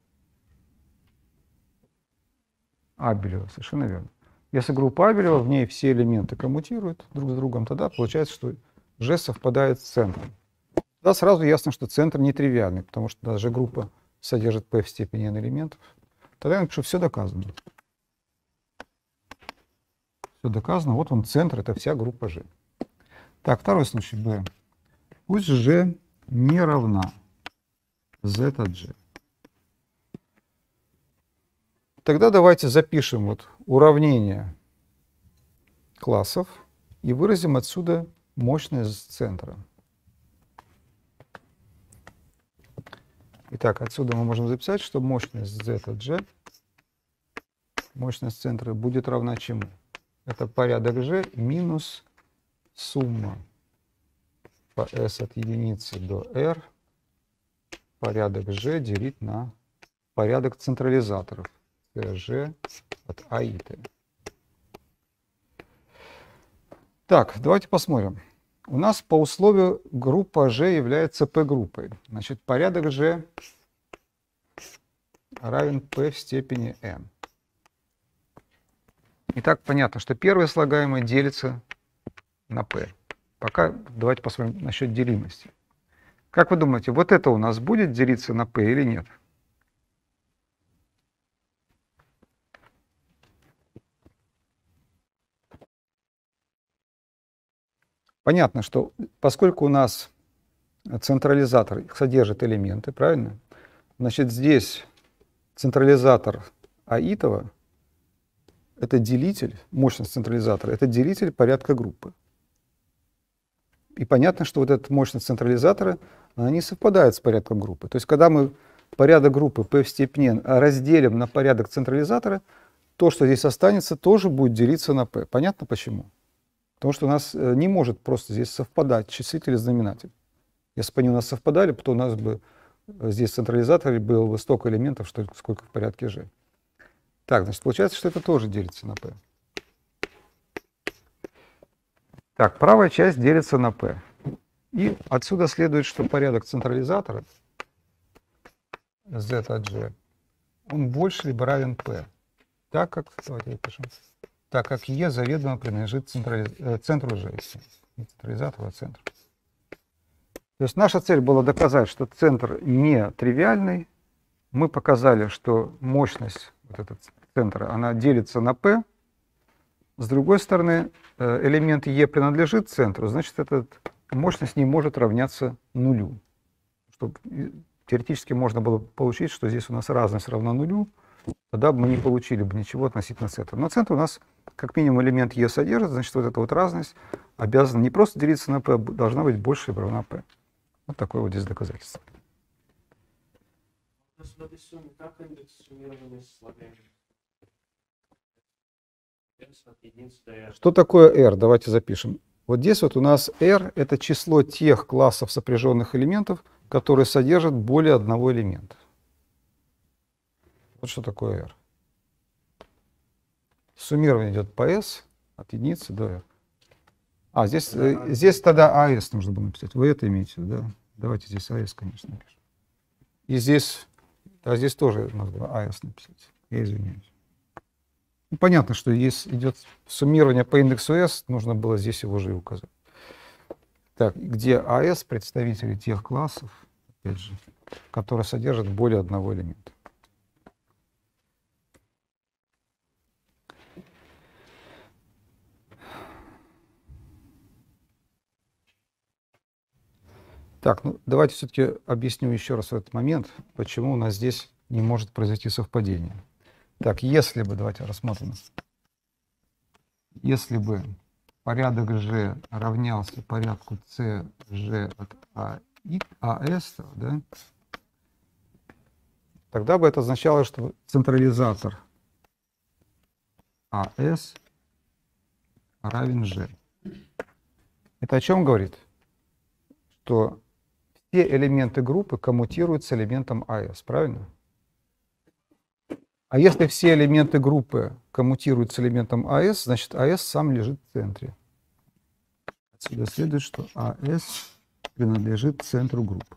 Абелева, совершенно верно. Если группа Абелева, в ней все элементы коммутируют друг с другом, тогда получается, что G совпадает с центром. Тогда сразу ясно, что центр нетривиальный, потому что даже группа содержит P в степени n элементов. Тогда я напишу, все доказано. Все доказано. Вот он, центр, это вся группа G. Так, второй случай B. Пусть G не равна Z от G. Тогда давайте запишем вот уравнение классов и выразим отсюда мощность центра. Итак, отсюда мы можем записать, что мощность Z от G, мощность центра будет равна чему? Это порядок G минус сумма по S от единицы до R, порядок G делить на порядок централизаторов G от А и T. Так, давайте посмотрим. У нас по условию группа G является P-группой. Значит, порядок G равен P в степени n. Итак, понятно, что первое слагаемое делится на P. Пока давайте посмотрим насчет делимости. Как вы думаете, вот это у нас будет делиться на p или нет? Понятно, что поскольку у нас централизатор содержит элементы, правильно? Значит, здесь централизатор аитова — это делитель, мощность централизатора — это делитель порядка группы. И понятно, что вот эта мощность централизатора, она не совпадает с порядком группы. То есть, когда мы порядок группы p в степени n разделим на порядок централизатора, то, что здесь останется, тоже будет делиться на p. Понятно почему? Потому что у нас не может просто здесь совпадать числитель и знаменатель. Если бы они у нас совпадали, то у нас бы здесь в централизаторе было бы столько элементов, что, сколько в порядке g. Так, значит, получается, что это тоже делится на p. Так, правая часть делится на p. И отсюда следует, что порядок централизатора z от g, он больше либо равен p, так как, давайте напишем, так как e заведомо принадлежит централи... центру g, не централизатору, а центру. То есть наша цель была доказать, что центр не тривиальный. Мы показали, что мощность вот этого центра, она делится на p. С другой стороны, элемент e принадлежит центру, значит, эта мощность не может равняться нулю. Чтобы теоретически можно было получить, что здесь у нас разность равна нулю, тогда бы мы не получили бы ничего относительно центра. Но центр у нас как минимум элемент e содержит, значит, вот эта вот разность обязана не просто делиться на p, а должна быть больше либо равна p. Вот такое вот здесь доказательство. Как индекс суммирования слагаемых? Что такое R? Давайте запишем. Вот здесь вот у нас R — это число тех классов сопряженных элементов, которые содержат более одного элемента. Вот что такое R. Суммирование идет по S от единицы до R. А, здесь, да, э, здесь тогда A S нужно было написать. Вы это имеете в виду, да? Давайте здесь A S, конечно, напишем. И здесь, а здесь тоже надо было A S написать. Я извиняюсь. Ну, понятно, что если идет суммирование по индексу S, нужно было здесь его же и указать. Так, где A S — представители тех классов, опять же, которые содержат более одного элемента. Так, ну давайте все-таки объясню еще раз в этот момент, почему у нас здесь не может произойти совпадение. Так, если бы, давайте рассмотрим, если бы порядок g равнялся порядку cg от as, да, тогда бы это означало, что централизатор as равен g. Это о чем говорит? Что все элементы группы коммутируют с элементом as, правильно? А если все элементы группы коммутируют с элементом as, значит as сам лежит в центре. Отсюда следует, что as принадлежит центру группы.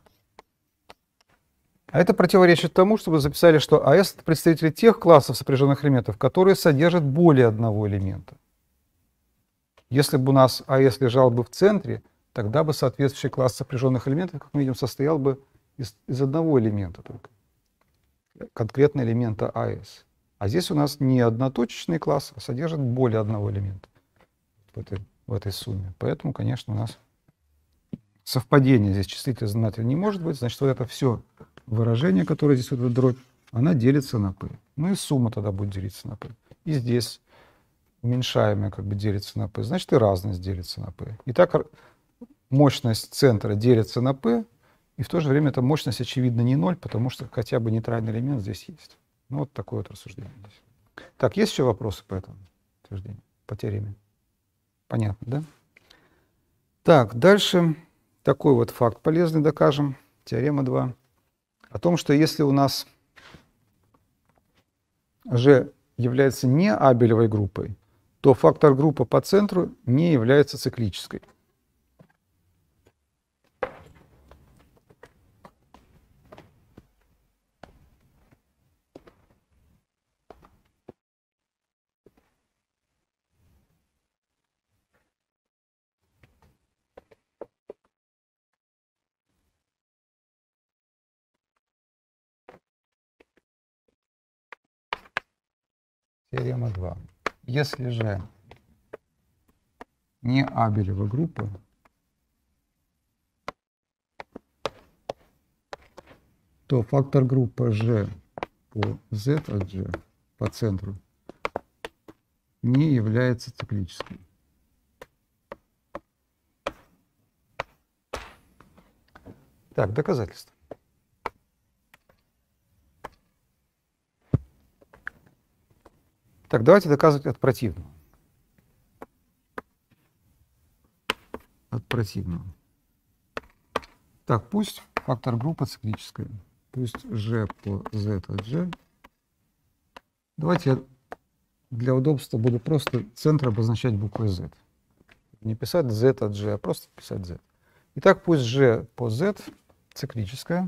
А это противоречит тому, что вы записали, что as — это представители тех классов сопряженных элементов, которые содержат более одного элемента. Если бы у нас as лежал бы в центре, тогда бы соответствующий класс сопряженных элементов, как мы видим, состоял бы из, из одного элемента только, конкретно элемента as. А здесь у нас не одноточечный класс, а содержит более одного элемента в этой, в этой сумме. Поэтому, конечно, у нас совпадение здесь числитель и знаменатель не может быть. Значит, вот это все выражение, которое здесь, вот эта дробь, она делится на p. Ну и сумма тогда будет делиться на p. И здесь уменьшаемое как бы делится на p. Значит, и разность делится на p. Итак, мощность центра делится на p, и в то же время эта мощность, очевидно, не ноль, потому что хотя бы нейтральный элемент здесь есть. Ну, вот такое вот рассуждение здесь. Так, есть еще вопросы по этому утверждению, по теореме? Понятно, да? Так, дальше такой вот факт полезный докажем. Теорема два. О том, что если у нас G является не абелевой группой, то фактор группы по центру не является циклической. Теорема два. Если же не Абелева группа, то фактор группы G по Z от G по центру не является циклической. Так, доказательство. Так, давайте доказывать от противного. От противного. Так, пусть фактор группы циклическая. Пусть G по Z от G. Давайте я для удобства буду просто центр обозначать буквой Z. Не писать Z от G, а просто писать Z. Итак, пусть G по Z циклическая.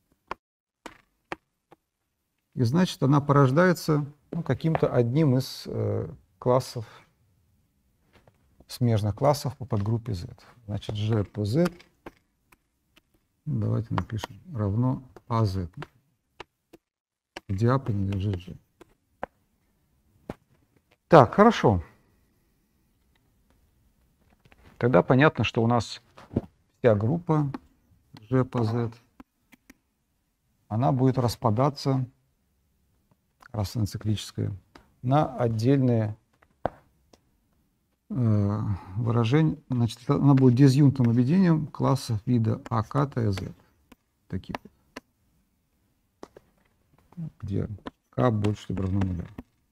И значит, она порождается ну, каким-то одним из э, классов, смежных классов по подгруппе Z. Значит, G по Z, давайте напишем, равно а зет, где А принадлежит G. Так, хорошо. Тогда понятно, что у нас вся группа G по Z, она будет распадаться, раз она циклическая, на отдельные э, выражения. Значит, она будет дизъюнктным объединением классов вида А, К, Т, Z. Таких, где К больше либо равно нулю.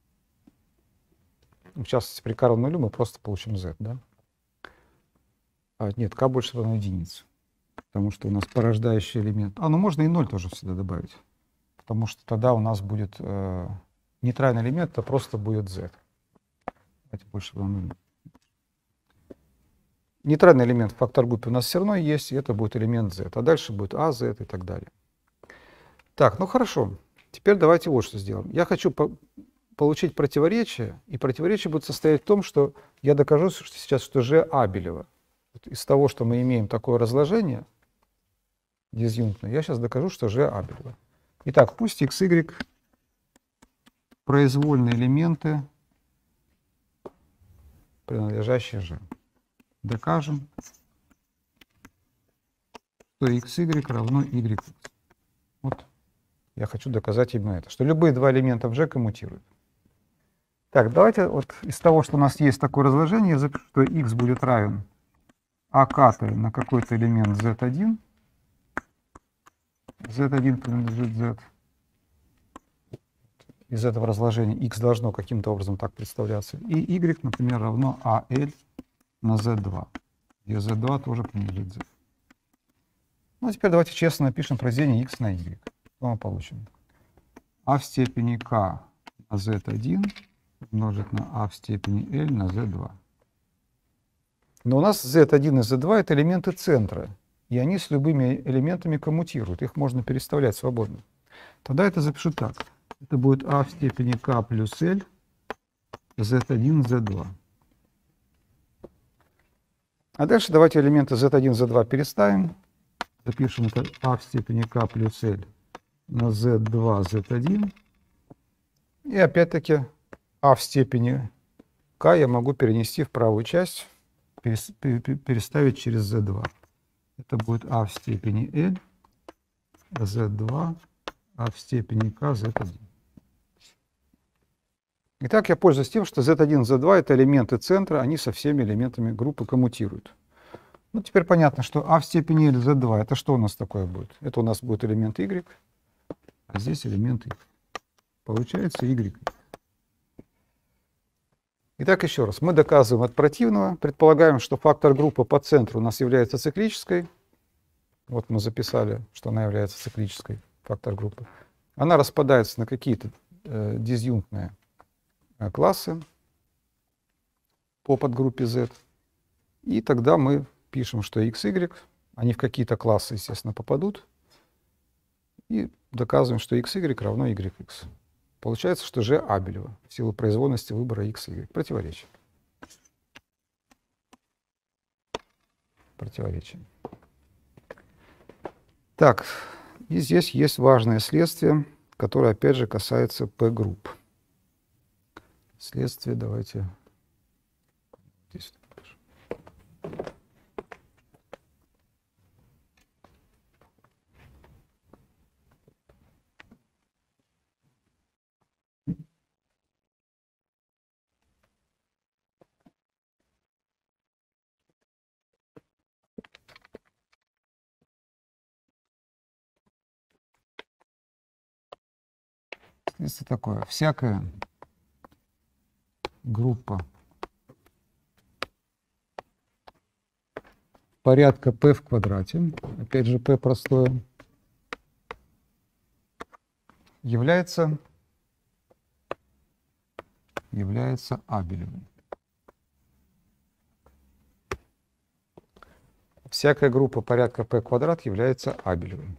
В частности, при К равно нулю мы просто получим Z, да? А, нет, К больше равно единице. Потому что у нас порождающий элемент. А, ну можно и ноль тоже всегда добавить. Потому что тогда у нас будет э, нейтральный элемент, это просто будет Z. Давайте больше равно нулю. Нейтральный элемент в фактор группе у нас все равно есть, и это будет элемент Z. А дальше будет А, Z и так далее. Так, ну хорошо. Теперь давайте вот что сделаем. Я хочу по получить противоречие, и противоречие будет состоять в том, что я докажу что сейчас, что G Абелева. Вот из того, что мы имеем такое разложение дизъюнктное, я сейчас докажу, что G Абелева. Итак, пусть X, Y произвольные элементы, принадлежащие G. Докажем, что X, Y равно Y. Вот я хочу доказать именно это, что любые два элемента в G коммутируют. Так, давайте вот из того, что у нас есть такое разложение, я запишу, что X будет равен А К на какой-то элемент Z один. Z один принадлежит Z. Из этого разложения X должно каким-то образом так представляться. И Y, например, равно А Л на Z два, где Z два тоже принадлежит Z. Ну, а теперь давайте честно напишем произведение X на Y. Что мы получим? А в степени К на Z один умножить на А в степени L на Z два. Но у нас Z один и Z два это элементы центра, и они с любыми элементами коммутируют. Их можно переставлять свободно. Тогда это запишу так. Это будет А в степени К плюс L, Z один, Z два. А дальше давайте элементы Z один, Z два переставим. Запишем это А в степени К плюс L на Z два, Z один. И опять-таки А в степени К я могу перенести в правую часть, переставить через Z два. Это будет А в степени L, Z два, А в степени К, Z один. Итак, я пользуюсь тем, что Z один, Z два это элементы центра, они со всеми элементами группы коммутируют. Ну, теперь понятно, что А в степени L, Z два это что у нас такое будет? Это у нас будет элемент Y, а здесь элемент Y. Получается Y. Итак, еще раз. Мы доказываем от противного. Предполагаем, что фактор группы по центру у нас является циклической. Вот мы записали, что она является циклической, фактор группы. Она распадается на какие-то э, дизъюнктные э, классы по подгруппе Z. И тогда мы пишем, что X, Y, они в какие-то классы, естественно, попадут. И доказываем, что X, Y равно Y, X. Получается, что G Абелева в силу произвольности выбора X, Y. Противоречие. Противоречие. Так, и здесь есть важное следствие, которое опять же касается P-групп. Следствие давайте здесь напишем. Следствие такое. Всякая группа порядка p в квадрате, опять же p простое, является, является абелевым. Всякая группа порядка p квадрат является абелевым.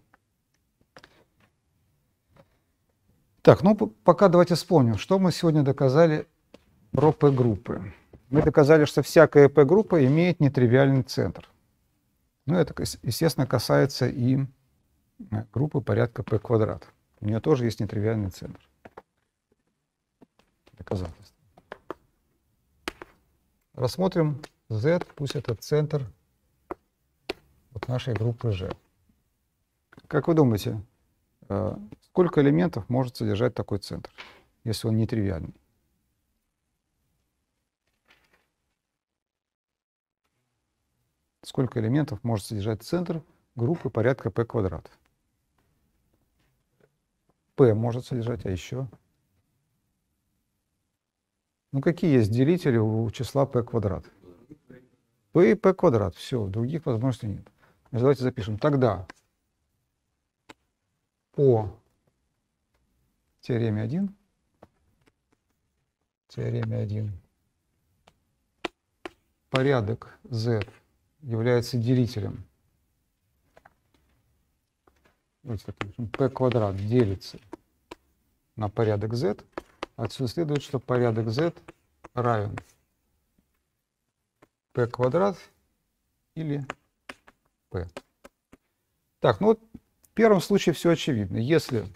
Так, ну пока давайте вспомним, что мы сегодня доказали про p-группы. Мы доказали, что всякая p-группа имеет нетривиальный центр. Ну, это, естественно, касается и группы порядка p квадрат. У нее тоже есть нетривиальный центр. Доказательство. Рассмотрим z, пусть это центр вот нашей группы G. Как вы думаете, сколько элементов может содержать такой центр, если он нетривиальный? Сколько элементов может содержать центр группы порядка p квадрат? P может содержать, а еще? Ну, какие есть делители у числа p квадрат? P и p квадрат. Все, других возможностей нет. Значит, давайте запишем. Тогда по теореме один, теореме один, порядок z является делителем. P квадрат делится на порядок z. Отсюда следует, что порядок z равен p квадрат или p. Так, ну вот в первом случае все очевидно. Если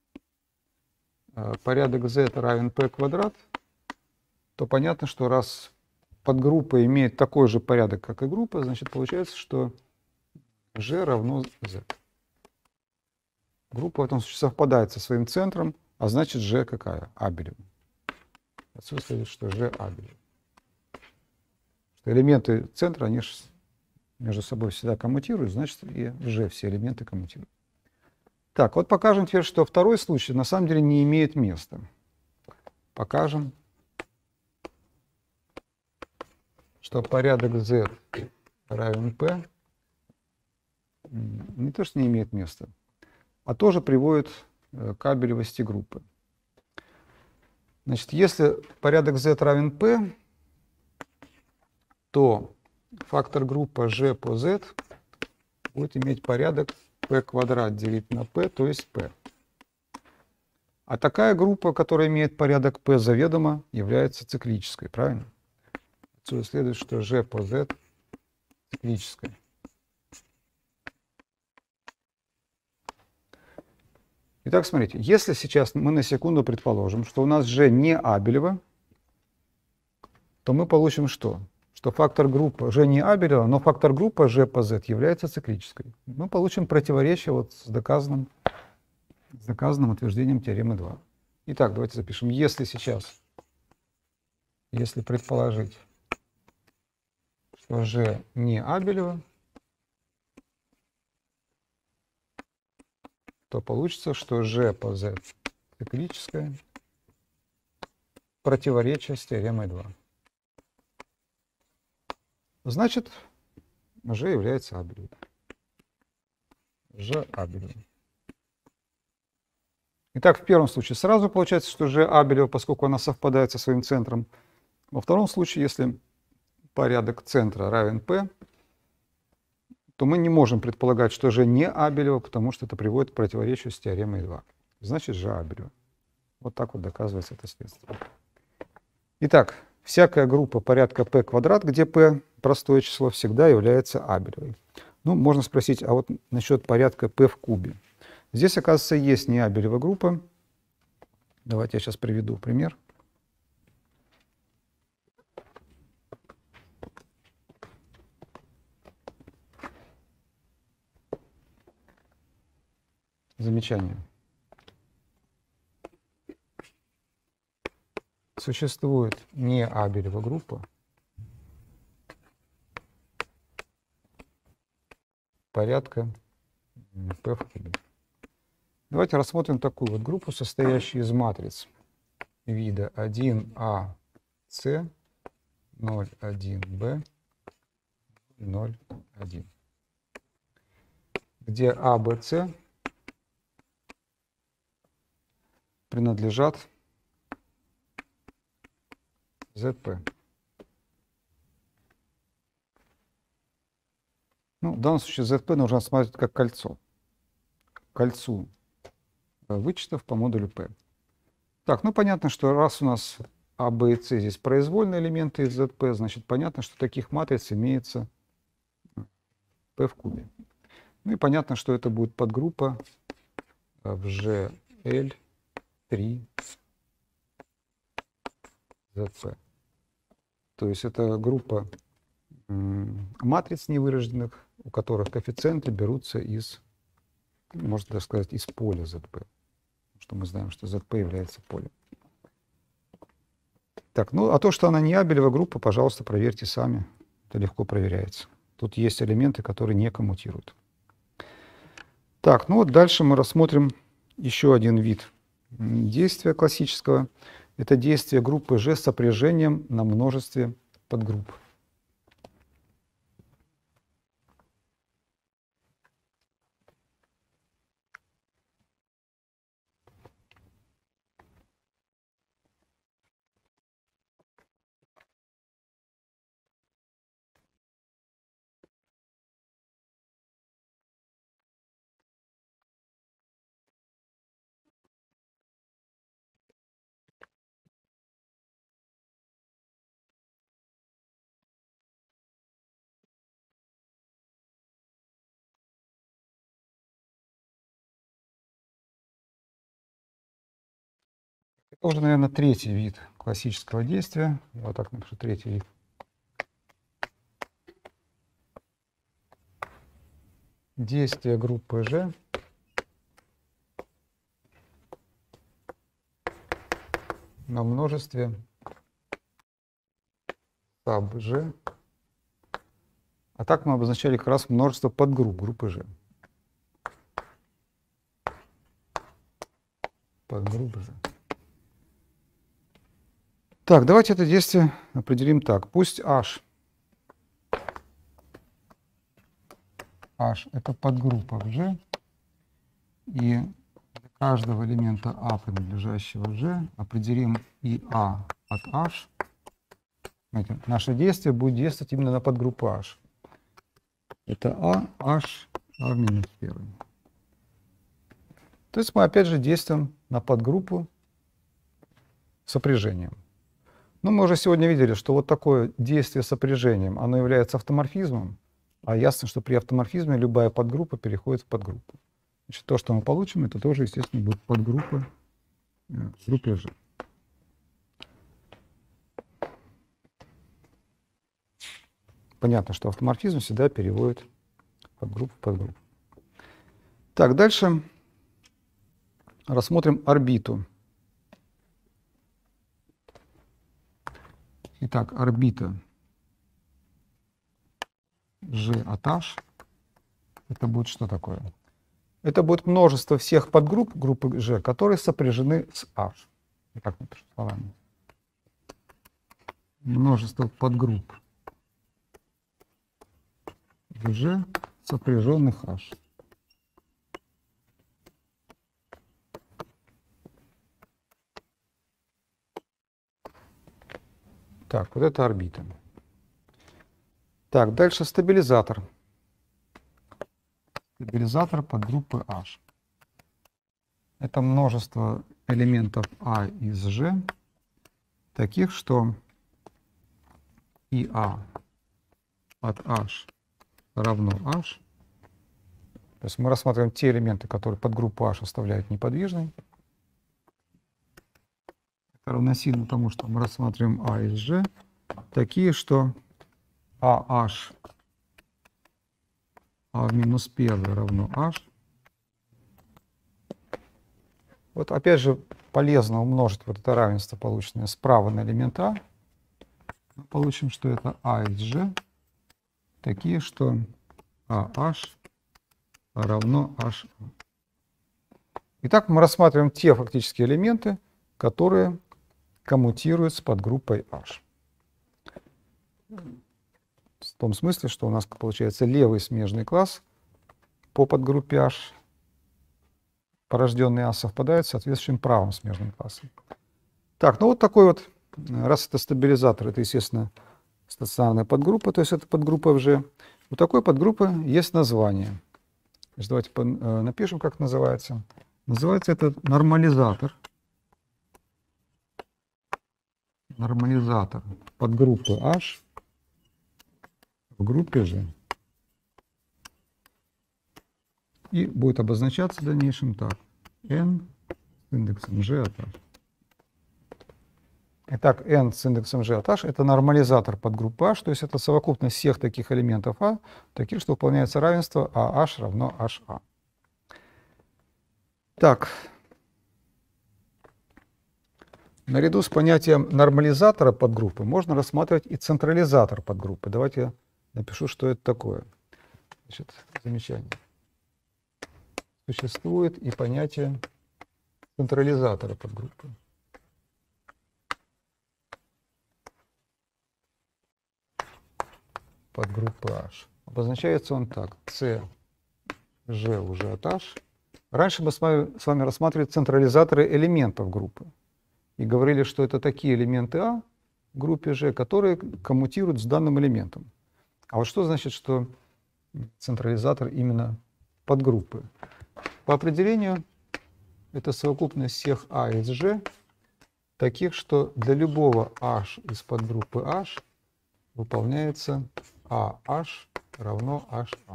э, порядок z равен p квадрат, то понятно, что раз подгруппа имеет такой же порядок, как и группа, значит получается, что g равно z. Группа в этом случае совпадает со своим центром, а значит g какая? Абелева. Отсюда следует, что g абелева. Что элементы центра, они между собой всегда коммутируют, значит и g все элементы коммутируют. Так, вот покажем теперь, что второй случай на самом деле не имеет места. Покажем, что порядок z равен p не то, что не имеет места, а тоже приводит к абелевости группы. Значит, если порядок z равен p, то фактор группы g по z будет иметь порядок p квадрат делить на p, то есть p. А такая группа, которая имеет порядок p заведомо, является циклической, правильно? Отсюда следует, что g по z циклическая. Итак, смотрите, если сейчас мы на секунду предположим, что у нас g не абелева, то мы получим что? Что фактор группы g не абелева, но фактор группы g по z является циклической. Мы получим противоречие вот с доказанным, с доказанным утверждением теоремы два. Итак, давайте запишем. Если сейчас, если предположить, что g не абелева, то получится, что g по z циклическое, противоречие с теоремой два. Значит, g является абелевым. G абелевым. Итак, в первом случае сразу получается, что g абелева, поскольку она совпадает со своим центром. Во втором случае, если порядок центра равен p, то мы не можем предполагать, что g не абелева, потому что это приводит к противоречию с теоремой два. Значит, g абелева. Вот так вот доказывается это следствие. Итак, всякая группа порядка p квадрат, где p простое число, всегда является абелевой. Ну, можно спросить, а вот насчет порядка p в кубе. Здесь, оказывается, есть неабелевая группа. Давайте я сейчас приведу пример. Замечание. Существует не Абелева группа порядка P в кубе. Давайте рассмотрим такую вот группу, состоящую из матриц вида один А, С, ноль, один, Б, ноль, один, где А, Б, С принадлежат зет-П. Ну, в данном случае зет-П нужно рассматривать как кольцо. Кольцу вычетов по модулю P. Так, ну понятно, что раз у нас А, Б и С здесь произвольные элементы из зет-П, значит понятно, что таких матриц имеется P в кубе. Ну и понятно, что это будет подгруппа в Ж Л три зет-П. То есть это группа матриц невыраженных, у которых коэффициенты берутся из, можно даже сказать, из поля зет-П. Потому что мы знаем, что зет-П является полем. Так, ну а то, что она не Абелева группа, пожалуйста, проверьте сами. Это легко проверяется. Тут есть элементы, которые не коммутируют. Так, ну вот дальше мы рассмотрим еще один вид действия классического. Это действие группы G с сопряжением на множестве подгрупп. Это уже, наверное, третий вид классического действия. Я вот так напишу, третий вид. Действие группы G на множестве саб G. А так мы обозначали как раз множество подгрупп группы G. Подгруппы G. Так, давайте это действие определим так. Пусть H, H это подгруппа в G, и для каждого элемента А, принадлежащего G, определим и А от H. Смотрите, наше действие будет действовать именно на подгруппу H. Это А, H, А в минус первый. То есть мы опять же действуем на подгруппу сопряжением. Ну, мы уже сегодня видели, что вот такое действие сопряжением, оно является автоморфизмом, а ясно, что при автоморфизме любая подгруппа переходит в подгруппу. Значит, то, что мы получим, это тоже, естественно, будет подгруппа в группе G. Понятно, что автоморфизм всегда переводит подгруппу в подгруппу. Так, дальше рассмотрим орбиту. Итак, орбита G от H. Это будет что такое? Это будет множество всех подгрупп группы G, которые сопряжены с H. Итак, напишу словами. Множество подгрупп G, сопряженных H. Так, вот это орбита. Так, дальше стабилизатор. Стабилизатор подгруппы H. Это множество элементов А из G, таких, что и А от H равно H. То есть мы рассматриваем те элементы, которые подгруппу H оставляют неподвижной. Это равносильно тому, что мы рассматриваем А из G, такие, что AH, А в минус первый равно H, Вот опять же полезно умножить вот это равенство, полученное справа, на элемент А. Мы получим, что это А из G такие, что AH равно H. Итак, мы рассматриваем те фактические элементы, которые коммутируют с подгруппой H. В том смысле, что у нас получается левый смежный класс по подгруппе H, порожденный А, совпадает с соответствующим правым смежным классом. Так, ну вот такой вот, раз это стабилизатор, это, естественно, стационарная подгруппа, то есть это подгруппа G. У такой подгруппы есть название. Значит, давайте напишем, как называется. Называется это нормализатор. Нормализатор подгруппы H в группе G. И будет обозначаться в дальнейшем так. N с индексом G от H. Итак, N с индексом G от H — это нормализатор подгруппы H, то есть это совокупность всех таких элементов А, таких, что выполняется равенство AH равно HA. Так, наряду с понятием нормализатора подгруппы можно рассматривать и централизатор подгруппы. Давайте я напишу, что это такое. Значит, замечание. Существует и понятие централизатора подгруппы. Подгруппы H. Обозначается он так. C, G уже от H. Раньше мы с вами, с вами рассматривали централизаторы элементов группы. И говорили, что это такие элементы А в группе G, которые коммутируют с данным элементом. А вот что значит, что централизатор именно подгруппы? По определению, это совокупность всех А из G, таких, что для любого H из подгруппы H выполняется AH равно HA.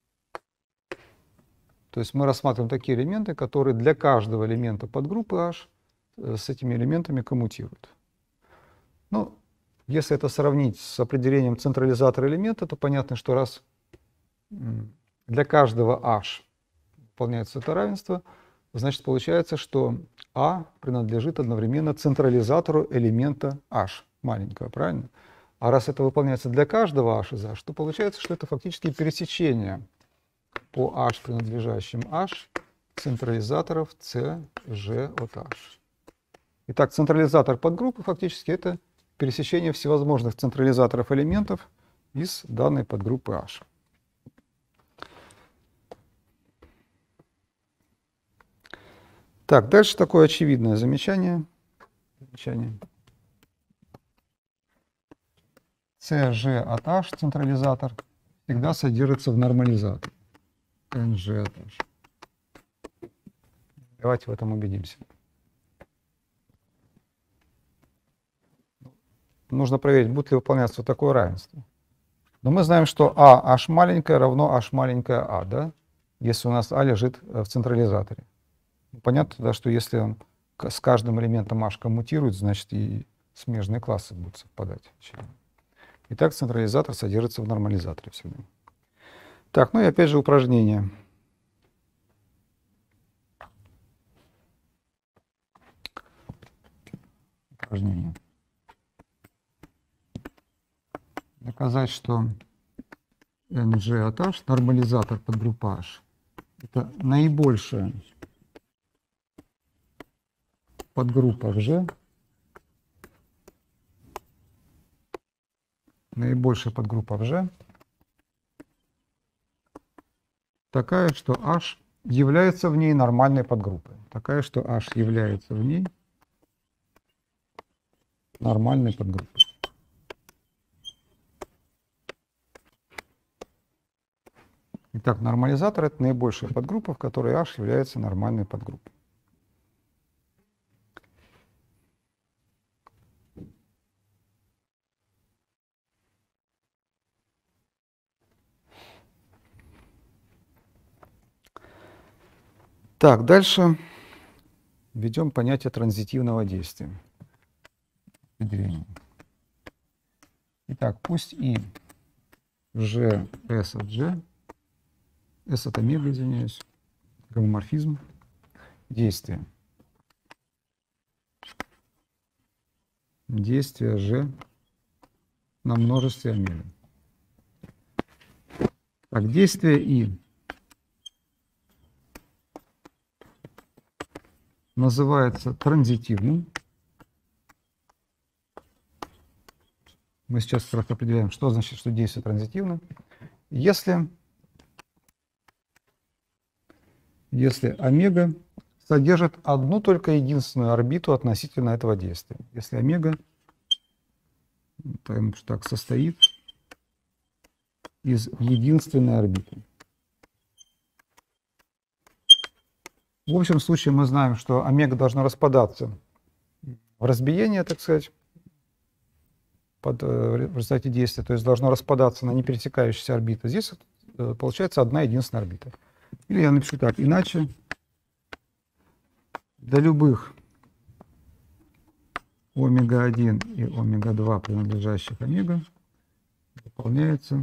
То есть мы рассматриваем такие элементы, которые для каждого элемента подгруппы H с этими элементами коммутируют. Ну, если это сравнить с определением централизатора элемента, то понятно, что раз для каждого H выполняется это равенство, значит получается, что А принадлежит одновременно централизатору элемента H маленького, правильно? А раз это выполняется для каждого H из H, то получается, что это фактически пересечение по H, принадлежащим H, централизаторов C, G от H. Итак, централизатор подгруппы фактически это пересечение всевозможных централизаторов элементов из данной подгруппы H. Так, дальше такое очевидное замечание. замечание. C, G от H, централизатор, всегда содержится в нормализаторе. N, G от H. Давайте в этом убедимся. Нужно проверить, будет ли выполняться вот такое равенство. Но мы знаем, что А, H маленькое равно H маленькое А, да? Если у нас А лежит в централизаторе. Понятно, да, что если он с каждым элементом H коммутирует, значит и смежные классы будут совпадать. Итак, централизатор содержится в нормализаторе всегда. Так, ну и опять же упражнение. Упражнение. Доказать, что N G от H, нормализатор подгруппы H, это наибольшая подгруппа в G, наибольшая подгруппа в G, такая, что H является в ней нормальной подгруппой. Такая, что H является в ней нормальной подгруппой. Итак, нормализатор — это наибольшая подгруппа, в которой H является нормальной подгруппой. Так, дальше введем понятие транзитивного действия. Итак, пусть и G, S от G, S от омега, извиняюсь, гомоморфизм действия. действия G на множестве омега. Так, действие I называется транзитивным. Мы сейчас как раз определяем, что значит, что действие транзитивно. Если, если омега содержит одну только единственную орбиту относительно этого действия. Если омега так, состоит из единственной орбиты. В общем случае мы знаем, что омега должна распадаться в разбиение, так сказать, под, в результате действия, то есть должно распадаться на непересекающиеся орбиты. Здесь получается одна единственная орбита. Или я напишу так, иначе для любых омега один и омега два принадлежащих омега выполняется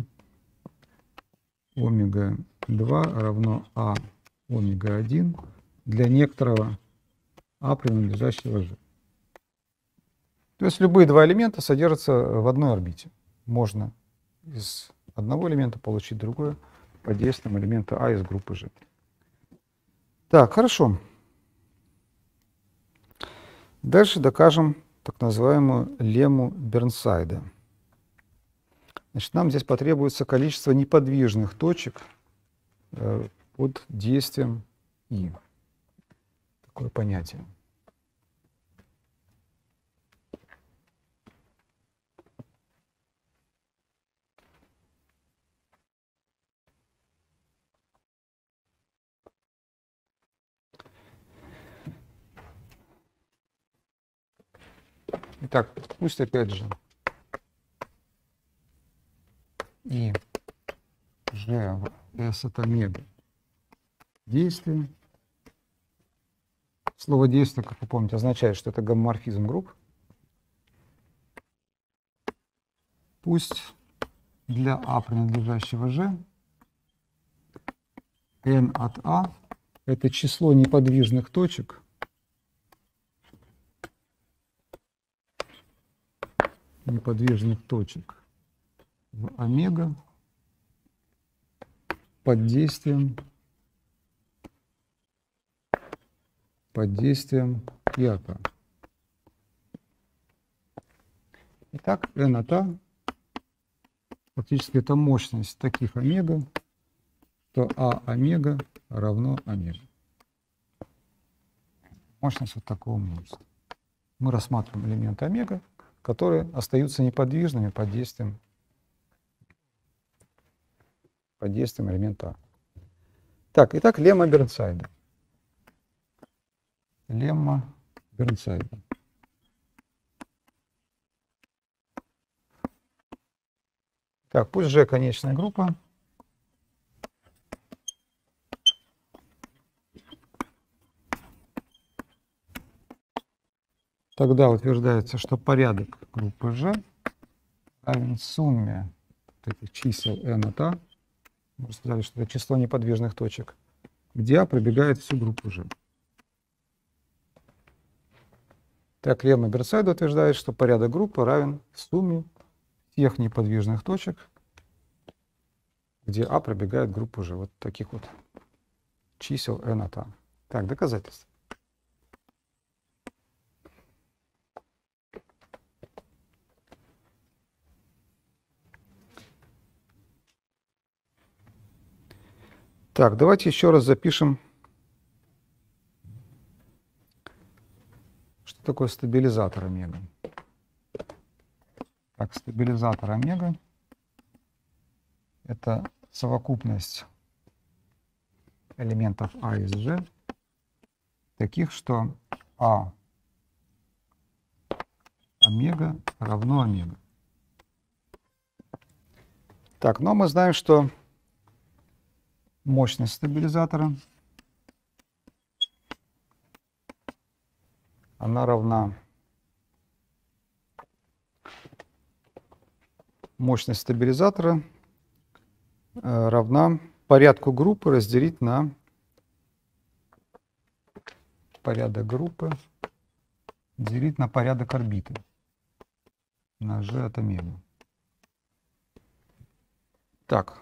омега два равно А омега один для некоторого А принадлежащего G. То есть любые два элемента содержатся в одной орбите. Можно из одного элемента получить другое под действием элемента А из группы G. Так, хорошо. Дальше докажем так называемую лемму Бернсайда. Значит, нам здесь потребуется количество неподвижных точек э, под действием I. Такое понятие. Итак, пусть опять же и G в S от омега действие. Слово действие, как вы помните, означает, что это гомоморфизм групп. Пусть для А принадлежащего G n от А это число неподвижных точек неподвижных точек в омега под действием под действием I от А. Итак, n от А фактически это мощность таких омега, что А омега равно омега. Мощность вот такого множества. Мы рассматриваем элементы омега, которые остаются неподвижными под действием, под действием элемента А. Так, итак, лемма Бернсайда. Лемма Бернсайда. Так, пусть G конечная группа. Тогда утверждается, что порядок группы G равен сумме вот этих чисел n от А. Мы сказали, что это число неподвижных точек, где А пробегает всю группу G. Так, лемма Бернсайда утверждает, что порядок группы равен сумме всех неподвижных точек, где А пробегает группу G. Вот таких вот чисел n от А. Так, доказательство. Так, давайте еще раз запишем, что такое стабилизатор омега. Так, стабилизатор омега — это совокупность элементов А из G, таких, что А омега равно омега. Так, но мы знаем, что мощность стабилизатора она равна мощность стабилизатора э, равна порядку группы разделить на порядок группы делить на порядок орбиты. на g от омега. Так,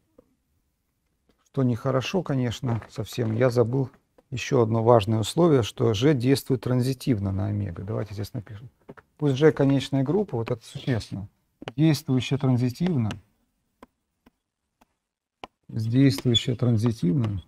что нехорошо, конечно, совсем, я забыл еще одно важное условие, что g действует транзитивно на омега. Давайте здесь напишем. Пусть g конечная группа, вот это существенно, действующая транзитивно, действующая транзитивно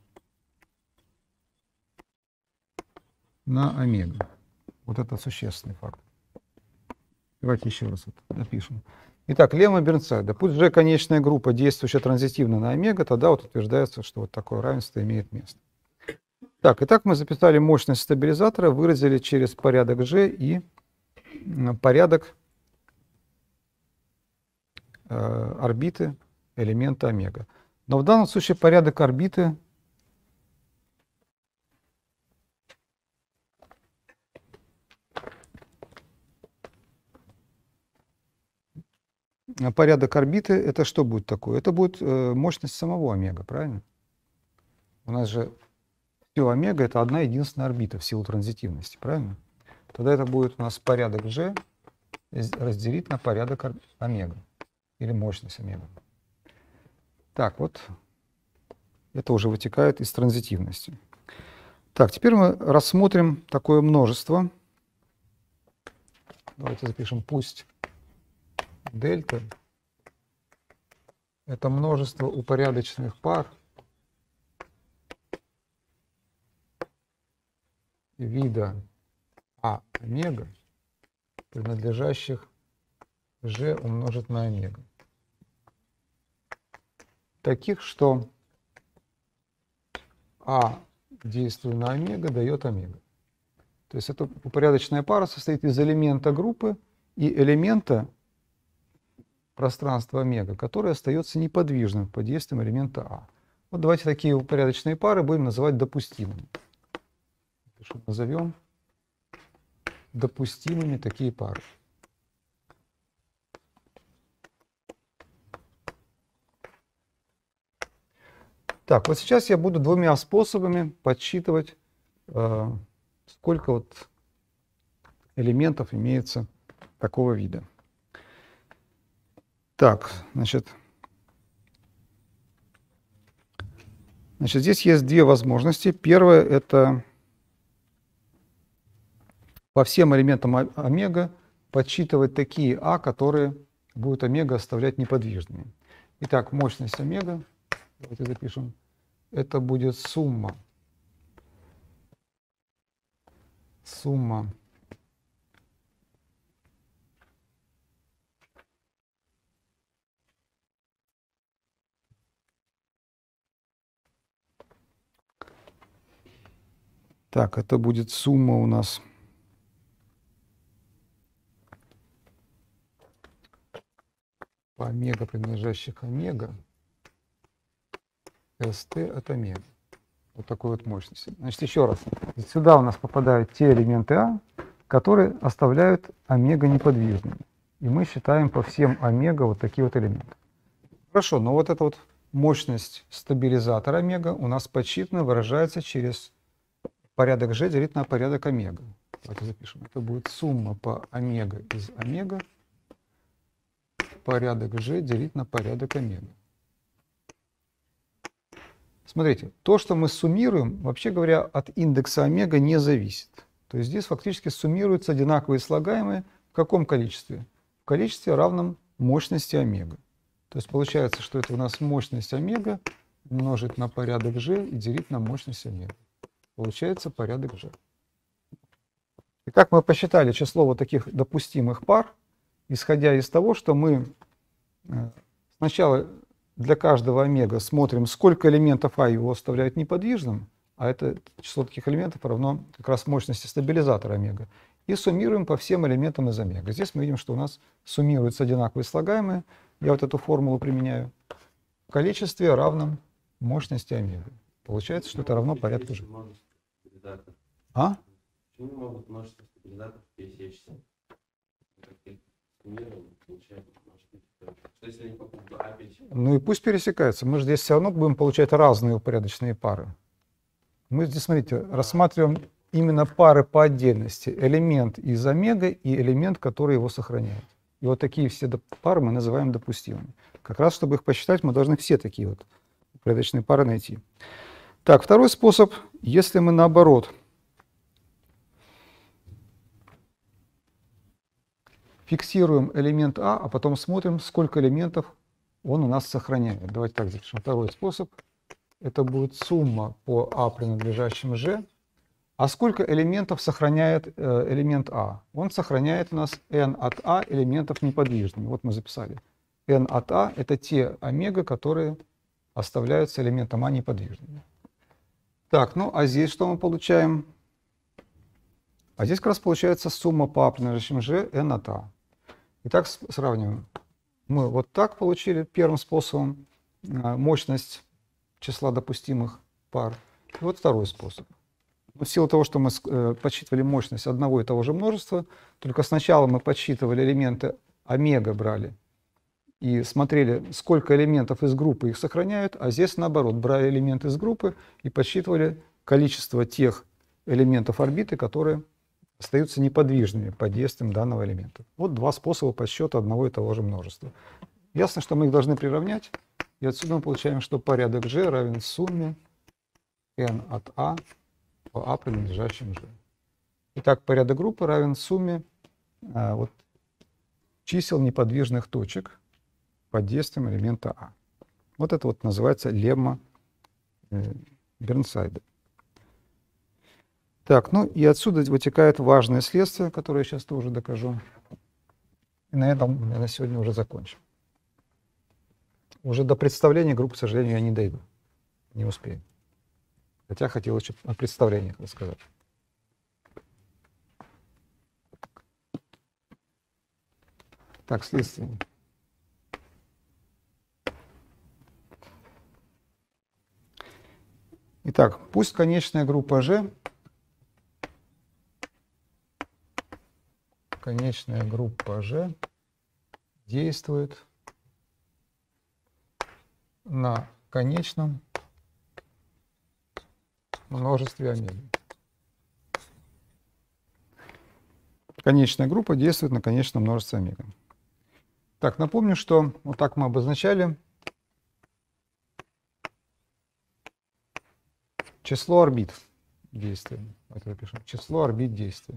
на омега. Вот это существенный факт. Давайте еще раз это напишем. Итак, лемма Бернсайда. Пусть g конечная группа, действующая транзитивно на омега, тогда вот утверждается, что вот такое равенство имеет место. Так, итак, мы записали мощность стабилизатора, выразили через порядок g и порядок э, орбиты элемента омега. Но в данном случае порядок орбиты порядок орбиты это что будет такое? Это будет э, мощность самого омега, правильно? У нас же все омега это одна единственная орбита в силу транзитивности, правильно? Тогда это будет у нас порядок g разделить на порядок омега или мощность омега. Так, вот это уже вытекает из транзитивности. Так, теперь мы рассмотрим такое множество. Давайте запишем, пусть дельта это множество упорядоченных пар вида А омега, принадлежащих g умножить на омега. Таких, что А, действуя на омега, дает омега. То есть эта упорядоченная пара состоит из элемента группы и элемента пространства омега, который остается неподвижным под действием элемента А. Вот давайте такие упорядоченные пары будем называть допустимыми. Назовем допустимыми такие пары. Так, вот сейчас я буду двумя способами подсчитывать, э, сколько вот элементов имеется такого вида. Так, значит, значит, здесь есть две возможности. Первая — это по всем элементам омега подсчитывать такие А, которые будут омега оставлять неподвижными. Итак, мощность омега, давайте запишем, это будет сумма, сумма Так, это будет сумма у нас по омега, принадлежащих омега, ст от омега. Вот такой вот мощности. Значит, еще раз. Сюда у нас попадают те элементы А, которые оставляют омега неподвижными. И мы считаем по всем омега вот такие вот элементы. Хорошо, но вот эта вот мощность стабилизатора омега у нас подсчитана, выражается через порядок g делить на порядок омега. Давайте запишем. Это будет сумма по омега из омега, порядок g делить на порядок омега. Смотрите, то, что мы суммируем, вообще говоря, от индекса омега не зависит. То есть здесь фактически суммируются одинаковые слагаемые в каком количестве? В количестве, равном мощности омега. То есть получается, что это у нас мощность омега умножить на порядок g и делить на мощность омега. Получается порядок g. Итак, мы посчитали число вот таких допустимых пар, исходя из того, что мы сначала для каждого омега смотрим, сколько элементов А его оставляют неподвижным, а это число таких элементов равно как раз мощности стабилизатора омега, и суммируем по всем элементам из омега. Здесь мы видим, что у нас суммируются одинаковые слагаемые, я вот эту формулу применяю, в количестве равном мощности омега. Получается, что это равно порядку g. А? Почему могут множество стабилизаторов пересечься? Ну и пусть пересекаются. Мы же здесь все равно будем получать разные упорядоченные пары. Мы здесь, смотрите, рассматриваем именно пары по отдельности. Элемент из омега и элемент, который его сохраняет. И вот такие все пары мы называем допустимыми. Как раз, чтобы их посчитать, мы должны все такие вот упорядоченные пары найти. Так, второй способ, если мы наоборот фиксируем элемент А, а потом смотрим, сколько элементов он у нас сохраняет. Давайте так запишем. Второй способ. Это будет сумма по А, принадлежащим G. А сколько элементов сохраняет элемент А? Он сохраняет у нас n от А элементов неподвижными. Вот мы записали. n от А — это те омега, которые оставляются элементом А неподвижными. Так, ну а здесь что мы получаем? А здесь как раз получается сумма по А, принадлежащим G, n от А. Итак, сравниваем. Мы вот так получили первым способом мощность числа допустимых пар. И вот второй способ. В силу того, что мы подсчитывали мощность одного и того же множества, только сначала мы подсчитывали элементы омега, брали и смотрели, сколько элементов из группы их сохраняют, а здесь наоборот, брали элементы из группы и подсчитывали количество тех элементов орбиты, которые остаются неподвижными под действием данного элемента. Вот два способа подсчета одного и того же множества. Ясно, что мы их должны приравнять, и отсюда мы получаем, что порядок G равен сумме n от А по А, принадлежащим G. Итак, порядок группы равен сумме а, вот, чисел неподвижных точек под действием элемента А. Вот это вот называется лемма э, Бернсайда. Так, ну и отсюда вытекает важное следствие, которое я сейчас тоже докажу. И на этом я на сегодня уже закончим. Уже до представления групп, к сожалению, я не дойду. Не успею. Хотя хотел еще о представлениях рассказать. Так, следствие. Итак, пусть конечная группа G, конечная группа G действует на конечном множестве омега. Конечная группа действует на конечном множестве омега. Так, напомню, что вот так мы обозначали число орбит действия. Вот это пишем. Число орбит действия.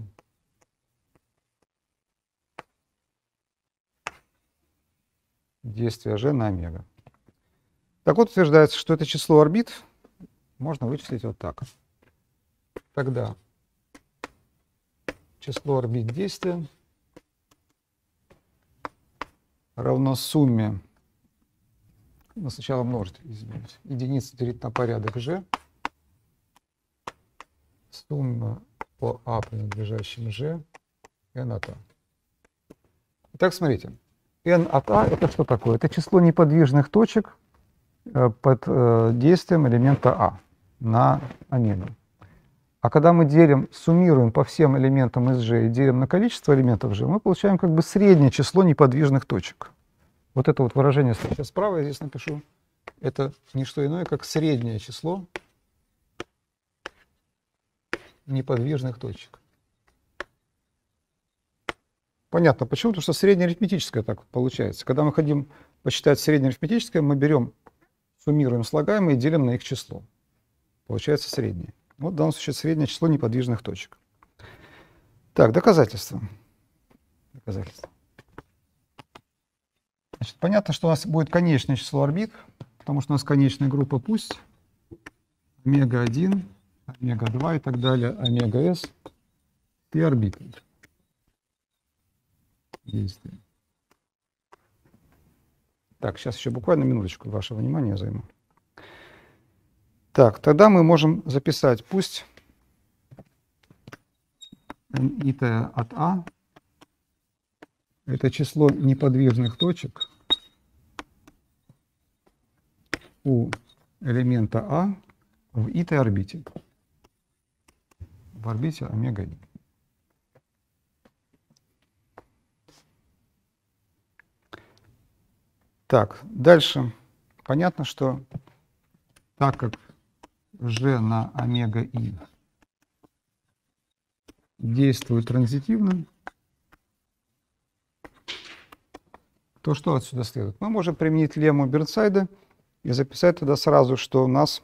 Действие G на омега. Так вот, утверждается, что это число орбит можно вычислить вот так. Тогда число орбит действия равно сумме, ну, сначала множить, извините, единица делить на порядок G, сумма по А, принадлежащим G, n от А. Итак, смотрите, n от А — это что такое? Это число неподвижных точек под действием элемента А на омега. А когда мы делим, суммируем по всем элементам из G и делим на количество элементов G, мы получаем как бы среднее число неподвижных точек. Вот это вот выражение сейчас справа я здесь напишу. Это не что иное, как среднее число неподвижных точек. Понятно, почему? Потому что среднеарифметическое так получается. Когда мы хотим посчитать среднеарифметическое, мы берем, суммируем слагаемые и делим на их число. Получается среднее. Вот в данном случае среднее число неподвижных точек. Так, доказательства. Доказательства. Значит, понятно, что у нас будет конечное число орбит, потому что у нас конечная группа пусть омега один, омега два и так далее, омега s и орбиты. Действие. Так, сейчас еще буквально минуточку вашего внимания займу. Так, тогда мы можем записать, пусть ит от А — это число неподвижных точек у элемента А в ит орбите. В орбите омега один. Так, дальше понятно, что так как G на омега и действует транзитивно, то что отсюда следует? Мы можем применить лемму Бернсайда и записать тогда сразу, что у нас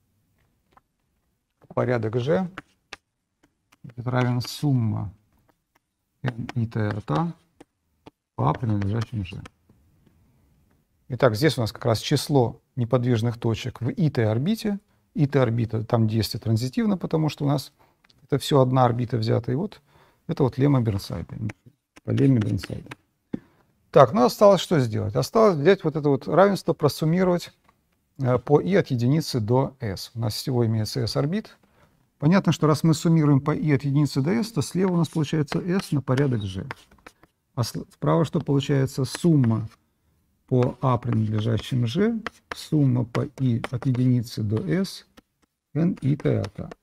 порядок G будет равен сумма n и t от A по A принадлежащим G. Итак, здесь у нас как раз число неподвижных точек в и t-орбите. и t-орбита там действие транзитивно, потому что у нас это все одна орбита взята. И вот это вот лемма Бернсайда, по лемме Бернсайда. Так, ну осталось что сделать? Осталось взять вот это вот равенство, просуммировать э, по i от единицы до s. У нас всего имеется s орбит. Понятно, что раз мы суммируем по i от единицы до s, то слева у нас получается s на порядок g. А справа что получается? Сумма по a принадлежащим g, сумма по i от единицы до s, n и t от a.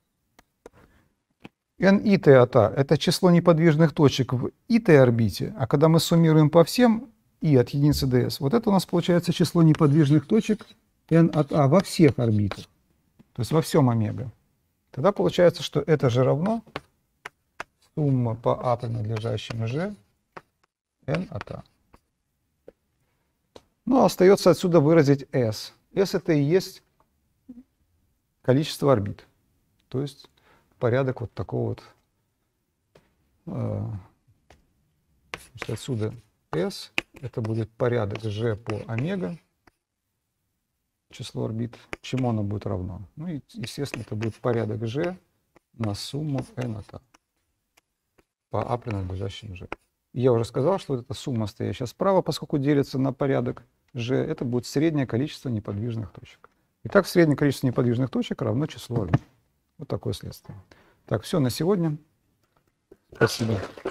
n и t от a — это число неподвижных точек в и t-орбите, а когда мы суммируем по всем i от единицы до s, вот это у нас получается число неподвижных точек n от a во всех орбитах, то есть во всем омега. Тогда получается, что это же равно сумма по a принадлежащим g, n от a. Ну, остается отсюда выразить s. S — это и есть количество орбит, то есть порядок вот такого вот. Э, значит, отсюда s — это будет порядок g по омега, число орбит, чему оно будет равно. Ну и, естественно, это будет порядок g на сумму n от a по a принадлежащим g. И я уже сказал, что вот эта сумма, стоящая справа, поскольку делится на порядок g, это будет среднее количество неподвижных точек. Итак, среднее количество неподвижных точек равно числу орбит. Вот такое следствие. Так, все на сегодня. Спасибо.